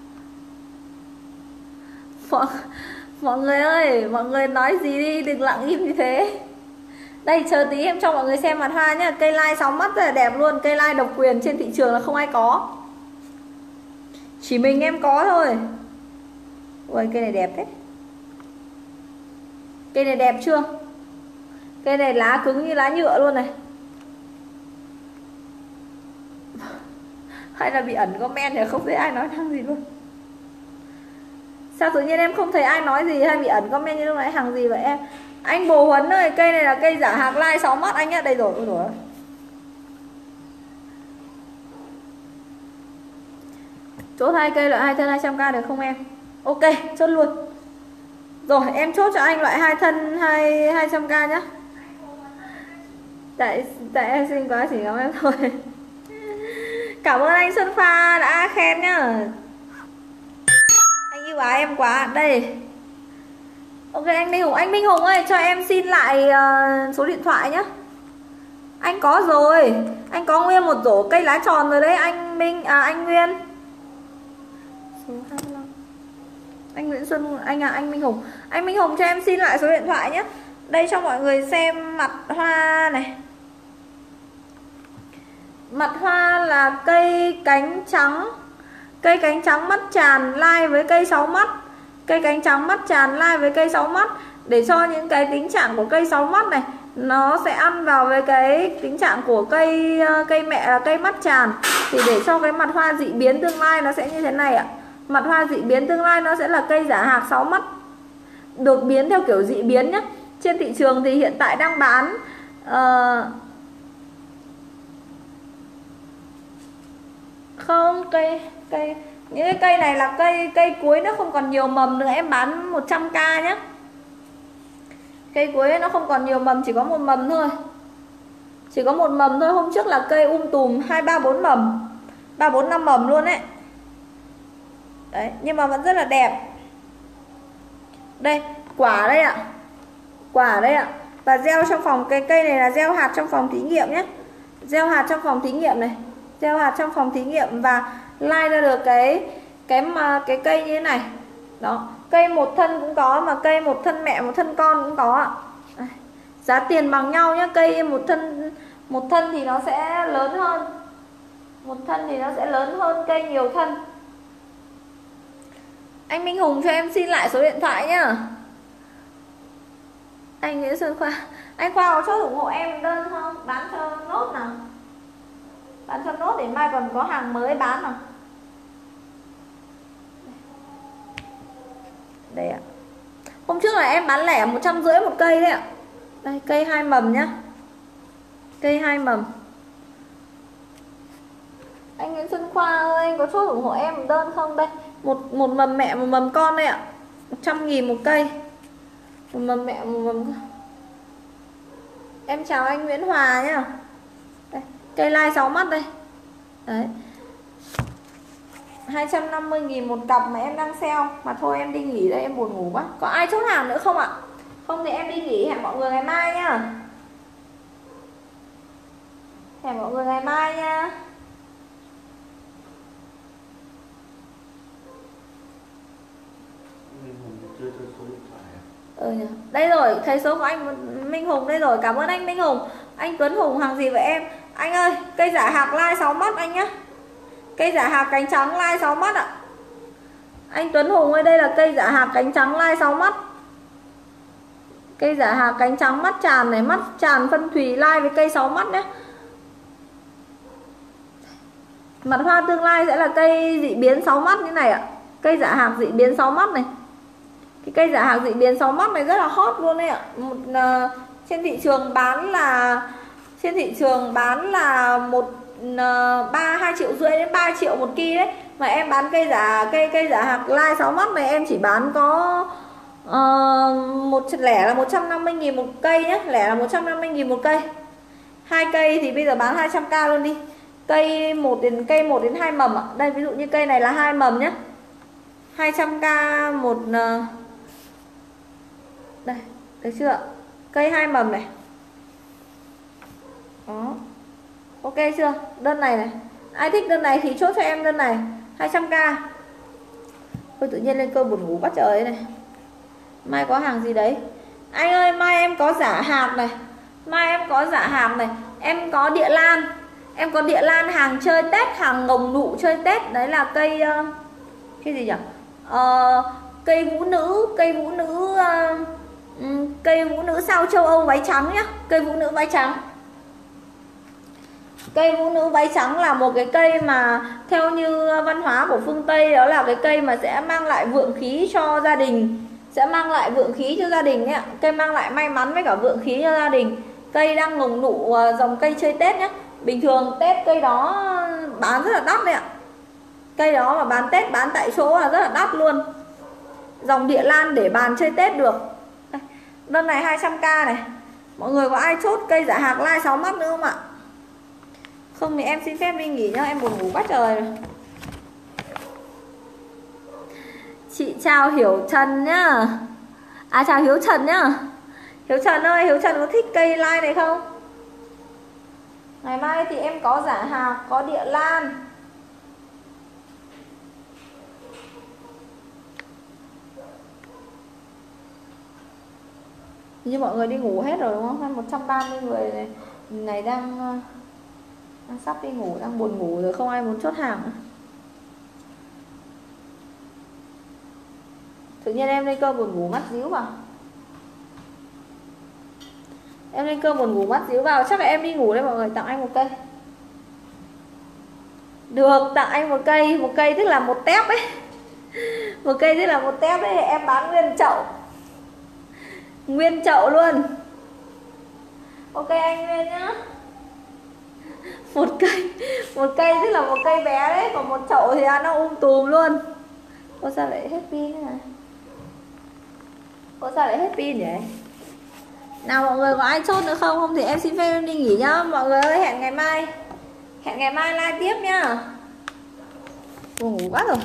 Mọi, mọi người ơi, mọi người nói gì đi, đừng lặng im như thế. Đây chờ tí em cho mọi người xem mặt hoa nhá. Cây lai sáu mắt rất là đẹp luôn. Cây lai độc quyền trên thị trường là không ai có. Chỉ mình em có thôi. Ui cây này đẹp thế. Cây này đẹp chưa? Cây này lá cứng như lá nhựa luôn này. Hay là bị ẩn comment thì không thấy ai nói thằng gì luôn. Sao tự nhiên em không thấy ai nói gì hay bị ẩn comment như lúc nãy, hàng gì vậy em? Anh Bồ Huấn ơi, cây này là cây giả hạc lai sáu mắt anh ạ. Đây rồi, ôi rồi. Chốt hai cây loại hai thân hai trăm k được không em? Ok, chốt luôn. Rồi, em chốt cho anh loại hai thân hai hai trăm k nhá. Tại tại em xinh quá chỉ có em thôi. Cảm ơn anh Xuân Pha đã khen nhá. Anh yêu ái em quá. Đây. Ok anh Minh Hùng, anh Minh Hùng ơi cho em xin lại uh, số điện thoại nhá. Anh có rồi, anh có nguyên một rổ cây lá tròn rồi đấy anh Minh à anh Nguyên. Số hai mươi lăm. Anh Nguyễn Xuân, anh à anh Minh Hùng. Anh Minh Hùng cho em xin lại số điện thoại nhé. Đây cho mọi người xem mặt hoa này. Mặt hoa là cây cánh trắng. Cây cánh trắng mắt tràn lai với cây sáu mắt. Cây cánh trắng mắt tràn lai với cây sáu mắt. Để cho những cái tính trạng của cây sáu mắt này nó sẽ ăn vào với cái tính trạng của cây cây mẹ là cây mắt tràn. Thì để cho cái mặt hoa dị biến tương lai nó sẽ như thế này ạ. Mặt hoa dị biến tương lai nó sẽ là cây giả hạc sáu mắt được biến theo kiểu dị biến nhé. Trên thị trường thì hiện tại đang bán uh, không cây cây những cái cây này là cây cây cuối nó không còn nhiều mầm nữa, em bán một trăm k nhé. Cây cuối nó không còn nhiều mầm, chỉ có một mầm thôi. Chỉ có một mầm thôi. Hôm trước là cây um tùm hai ba bốn mầm, ba bốn năm mầm luôn đấy. Đấy, nhưng mà vẫn rất là đẹp. Đây, quả đây ạ. Quả đây ạ. Và gieo trong phòng, cái cây này là gieo hạt trong phòng thí nghiệm nhé. Gieo hạt trong phòng thí nghiệm này. Gieo hạt trong phòng thí nghiệm và lai ra được cái cái mà cái cây như thế này. Đó, cây một thân cũng có, mà cây một thân mẹ một thân con cũng có ạ. Đây. Giá tiền bằng nhau nhé. Cây một thân một thân thì nó sẽ lớn hơn. Một thân thì nó sẽ lớn hơn cây nhiều thân. Anh Minh Hùng cho em xin lại số điện thoại nhá. Anh Nguyễn Xuân Khoa, anh Khoa có chốt ủng hộ em đơn không? Bán cho nốt nào. Bán cho nốt để mai còn có hàng mới bán nào. Đây ạ. Hôm trước là em bán lẻ một trăm rưỡi một cây đấy ạ. Đây, cây hai mầm nhá. Cây hai mầm. Anh Nguyễn Xuân Khoa ơi, anh có chốt ủng hộ em đơn không? Đây, một một mầm mẹ một mầm con đây ạ. một trăm nghìn một cây. Một mầm mẹ một mầm con. Em chào anh Nguyễn Hòa nhá. Đây, cây lai sáu mắt đây. Đấy. hai trăm năm mươi nghìn một cặp mà em đang sale. Mà thôi em đi nghỉ đây, em buồn ngủ quá. Có ai chốt hàng nữa không ạ? Không thì em đi nghỉ, hẹn mọi người ngày mai nhá. Hẹn mọi người ngày mai nha. Ừ nhỉ. Đây rồi, thấy số của anh Minh Hùng đây rồi. Cảm ơn anh Minh Hùng. Anh Tuấn Hùng hàng gì vậy em? Anh ơi, cây giả hạc lai sáu mắt anh nhá. Cây giả hạc cánh trắng lai sáu mắt ạ. Anh Tuấn Hùng ơi, đây là cây giả hạc cánh trắng lai sáu mắt. Cây giả hạc cánh trắng mắt tràn này, mắt tràn phân thùy lai với cây sáu mắt nhé. Mặt hoa tương lai sẽ là cây dị biến sáu mắt như này ạ. Cây giả hạc dị biến sáu mắt này. Cái cây giả hạc dị biến sáu mắt này rất là hot luôn đấy ạ. Một uh, trên thị trường bán là trên thị trường bán là một ba hai triệu rưỡi đến ba triệu một ki đấy. Mà em bán cây giả cây cây giả hạc lai sáu mắt này em chỉ bán có uh, một lẻ là một trăm năm mươi nghìn một cây nhé. Lẻ là một trăm năm mươi nghìn một cây. Hai cây thì bây giờ bán hai trăm k luôn đi. Cây một đến cây một đến hai mầm ạ. Đây ví dụ như cây này là hai mầm nhé. hai trăm k một uh, đây, được chưa? Cây hai mầm này. Đó. Ok chưa? Đơn này này. Ai thích đơn này thì chốt cho em đơn này hai trăm k. Ôi tự nhiên lên cơn buồn ngủ bắt trời này. Mai có hàng gì đấy? Anh ơi, mai em có giả hạc này. Mai em có giả hạc này. Em có địa lan. Em có địa lan hàng chơi Tết, hàng ngồng nụ chơi Tết. Đấy là cây uh, cái gì nhỉ? Uh, cây vũ nữ, cây vũ nữ uh, Uhm, cây vũ nữ sao châu Âu váy trắng nhá. Cây vũ nữ váy trắng. Cây vũ nữ váy trắng là một cái cây mà theo như văn hóa của phương Tây, đó là cái cây mà sẽ mang lại vượng khí cho gia đình, sẽ mang lại vượng khí cho gia đình ấy. Cây mang lại may mắn với cả vượng khí cho gia đình. Cây đang ngồng nụ dòng cây chơi Tết nhé. Bình thường Tết cây đó bán rất là đắt đấy ạ. Cây đó mà bán Tết bán tại chỗ là rất là đắt luôn. Dòng địa lan để bàn chơi Tết được. Đơn này hai trăm k này. Mọi người có ai chốt cây giả hạc lai sáu mắt nữa không ạ? Không thì em xin phép đi nghỉ nhá, em buồn ngủ quá trời rồi. Chị chào Hiểu Trần nhá. À chào Hiếu Trần nhá. Hiếu Trần ơi, Hiếu Trần có thích cây lai này không? Ngày mai thì em có giả hạc, có địa lan. Như mọi người đi ngủ hết rồi đúng không? Hơn một trăm ba mươi người này, này đang, đang sắp đi ngủ, đang buồn ngủ rồi, không ai muốn chốt hàng nữa. Tự nhiên em lên cơn buồn ngủ mắt díu vào. Em lên cơn buồn ngủ mắt díu vào, chắc là em đi ngủ đây mọi người. Tặng anh một cây. Được, tặng anh một cây. Một cây tức là một tép ấy. Một cây tức là một tép ấy. Em bán nguyên chậu. Nguyên chậu luôn. Ok anh Nguyên nhá. Một cây. Một cây tức là một cây bé đấy. Còn một chậu thì nó um tùm luôn. Ủa sao lại hết pin thế này? Ủa sao lại hết pin vậy? Nào mọi người có ai chốt nữa không? Không thì em xin phép em đi nghỉ nhá. Mọi người ơi, hẹn ngày mai. Hẹn ngày mai live tiếp nhá. Buồn ngủ quá rồi.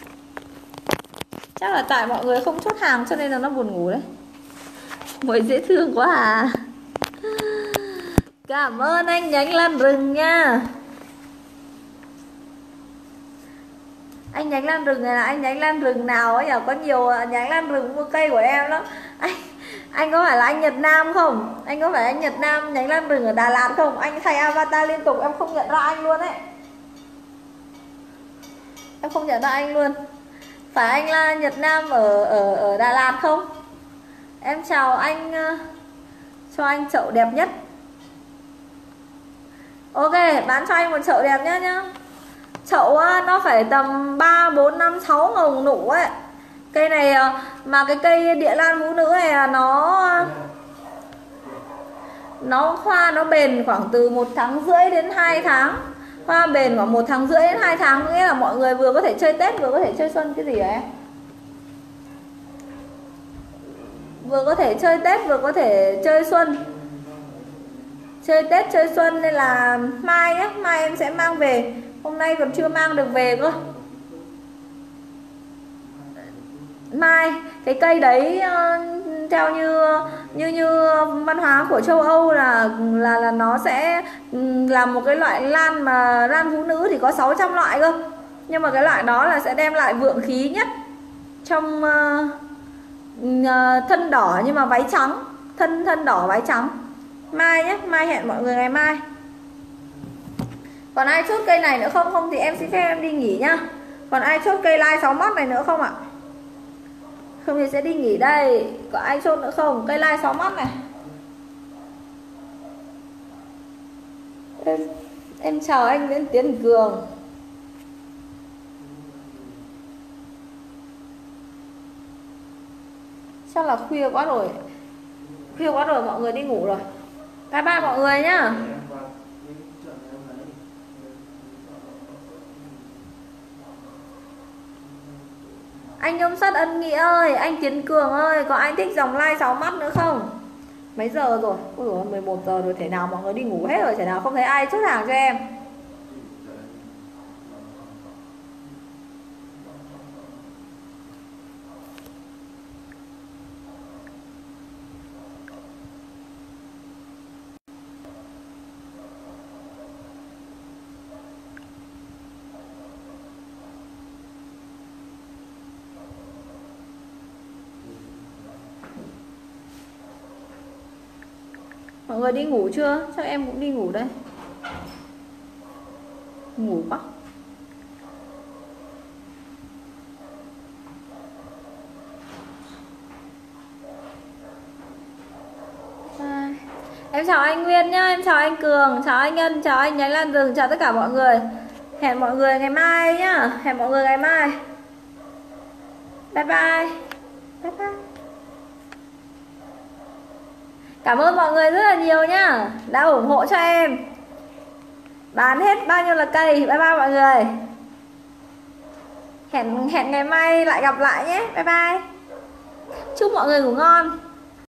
Chắc là tại mọi người không chốt hàng cho nên là nó buồn ngủ đấy. Mới dễ thương quá à. Cảm ơn anh Nhánh Lan Rừng nha. Anh Nhánh Lan Rừng này là anh Nhánh Lan Rừng nào ấy nhỉ? Có nhiều nhánh lan rừng mua cây của em lắm. Anh Anh có phải là anh Nhật Nam không? Anh có phải anh Nhật Nam nhánh lan rừng ở Đà Lạt không? Anh thay avatar liên tục em không nhận ra anh luôn ấy. Em không nhận ra anh luôn. Phải anh là Nhật Nam ở ở ở Đà Lạt không? Em chào anh, cho anh chậu đẹp nhất. Ok, bán cho anh một chậu đẹp nhất nhá. Chậu nó phải tầm ba, bốn, năm, sáu ngồng nụ ấy. Cây này mà cái cây địa lan vũ nữ này là nó Nó hoa nó bền khoảng từ một tháng rưỡi đến hai tháng. Hoa bền khoảng một tháng rưỡi đến hai tháng. Nghĩa là mọi người vừa có thể chơi Tết vừa có thể chơi Xuân. Cái gì vậy em? Vừa có thể chơi Tết vừa có thể chơi Xuân. Chơi Tết chơi Xuân nên là mai nhé. Mai em sẽ mang về. Hôm nay còn chưa mang được về cơ. Mai cái cây đấy theo như như như văn hóa của châu Âu là là là nó sẽ là một cái loại lan mà lan vũ nữ thì có sáu trăm loại cơ. Nhưng mà cái loại đó là sẽ đem lại vượng khí nhất trong uh, uh, thân đỏ nhưng mà váy trắng, thân thân đỏ váy trắng. Mai nhé, mai hẹn mọi người ngày mai. Còn ai chốt cây này nữa không? Không thì em xin phép em đi nghỉ nhá. Còn ai chốt cây lai sáu mắt này nữa không ạ? Không thì sẽ đi nghỉ đây. Có ai chốt nữa không? Cây lai sáu mắt này. Em, em chào anh Nguyễn Tiến Cường. Chắc là khuya quá rồi. Khuya quá rồi, mọi người đi ngủ rồi. Bye bye mọi người nhá. Anh Nhôm Sắt Ân Nghĩa ơi, anh Tiến Cường ơi, có ai thích dòng lai sáu mắt nữa không? Mấy giờ rồi? Ôi dồi, mười một giờ rồi, thể nào mọi người đi ngủ hết rồi, thể nào không thấy ai chốt hàng cho em. Mọi người đi ngủ chưa? Chắc em cũng đi ngủ đây. Ngủ quá. Em chào anh Nguyên nhá, em chào anh Cường, chào anh Ngân, chào anh Nhánh Lan Rừng, chào tất cả mọi người. Hẹn mọi người ngày mai nhá, hẹn mọi người ngày mai. Bye bye. Bye bye. Cảm ơn mọi người rất là nhiều nhá, đã ủng hộ cho em. Bán hết bao nhiêu là cây. Bye bye mọi người. Hẹn hẹn ngày mai lại gặp lại nhé. Bye bye. Chúc mọi người ngủ ngon.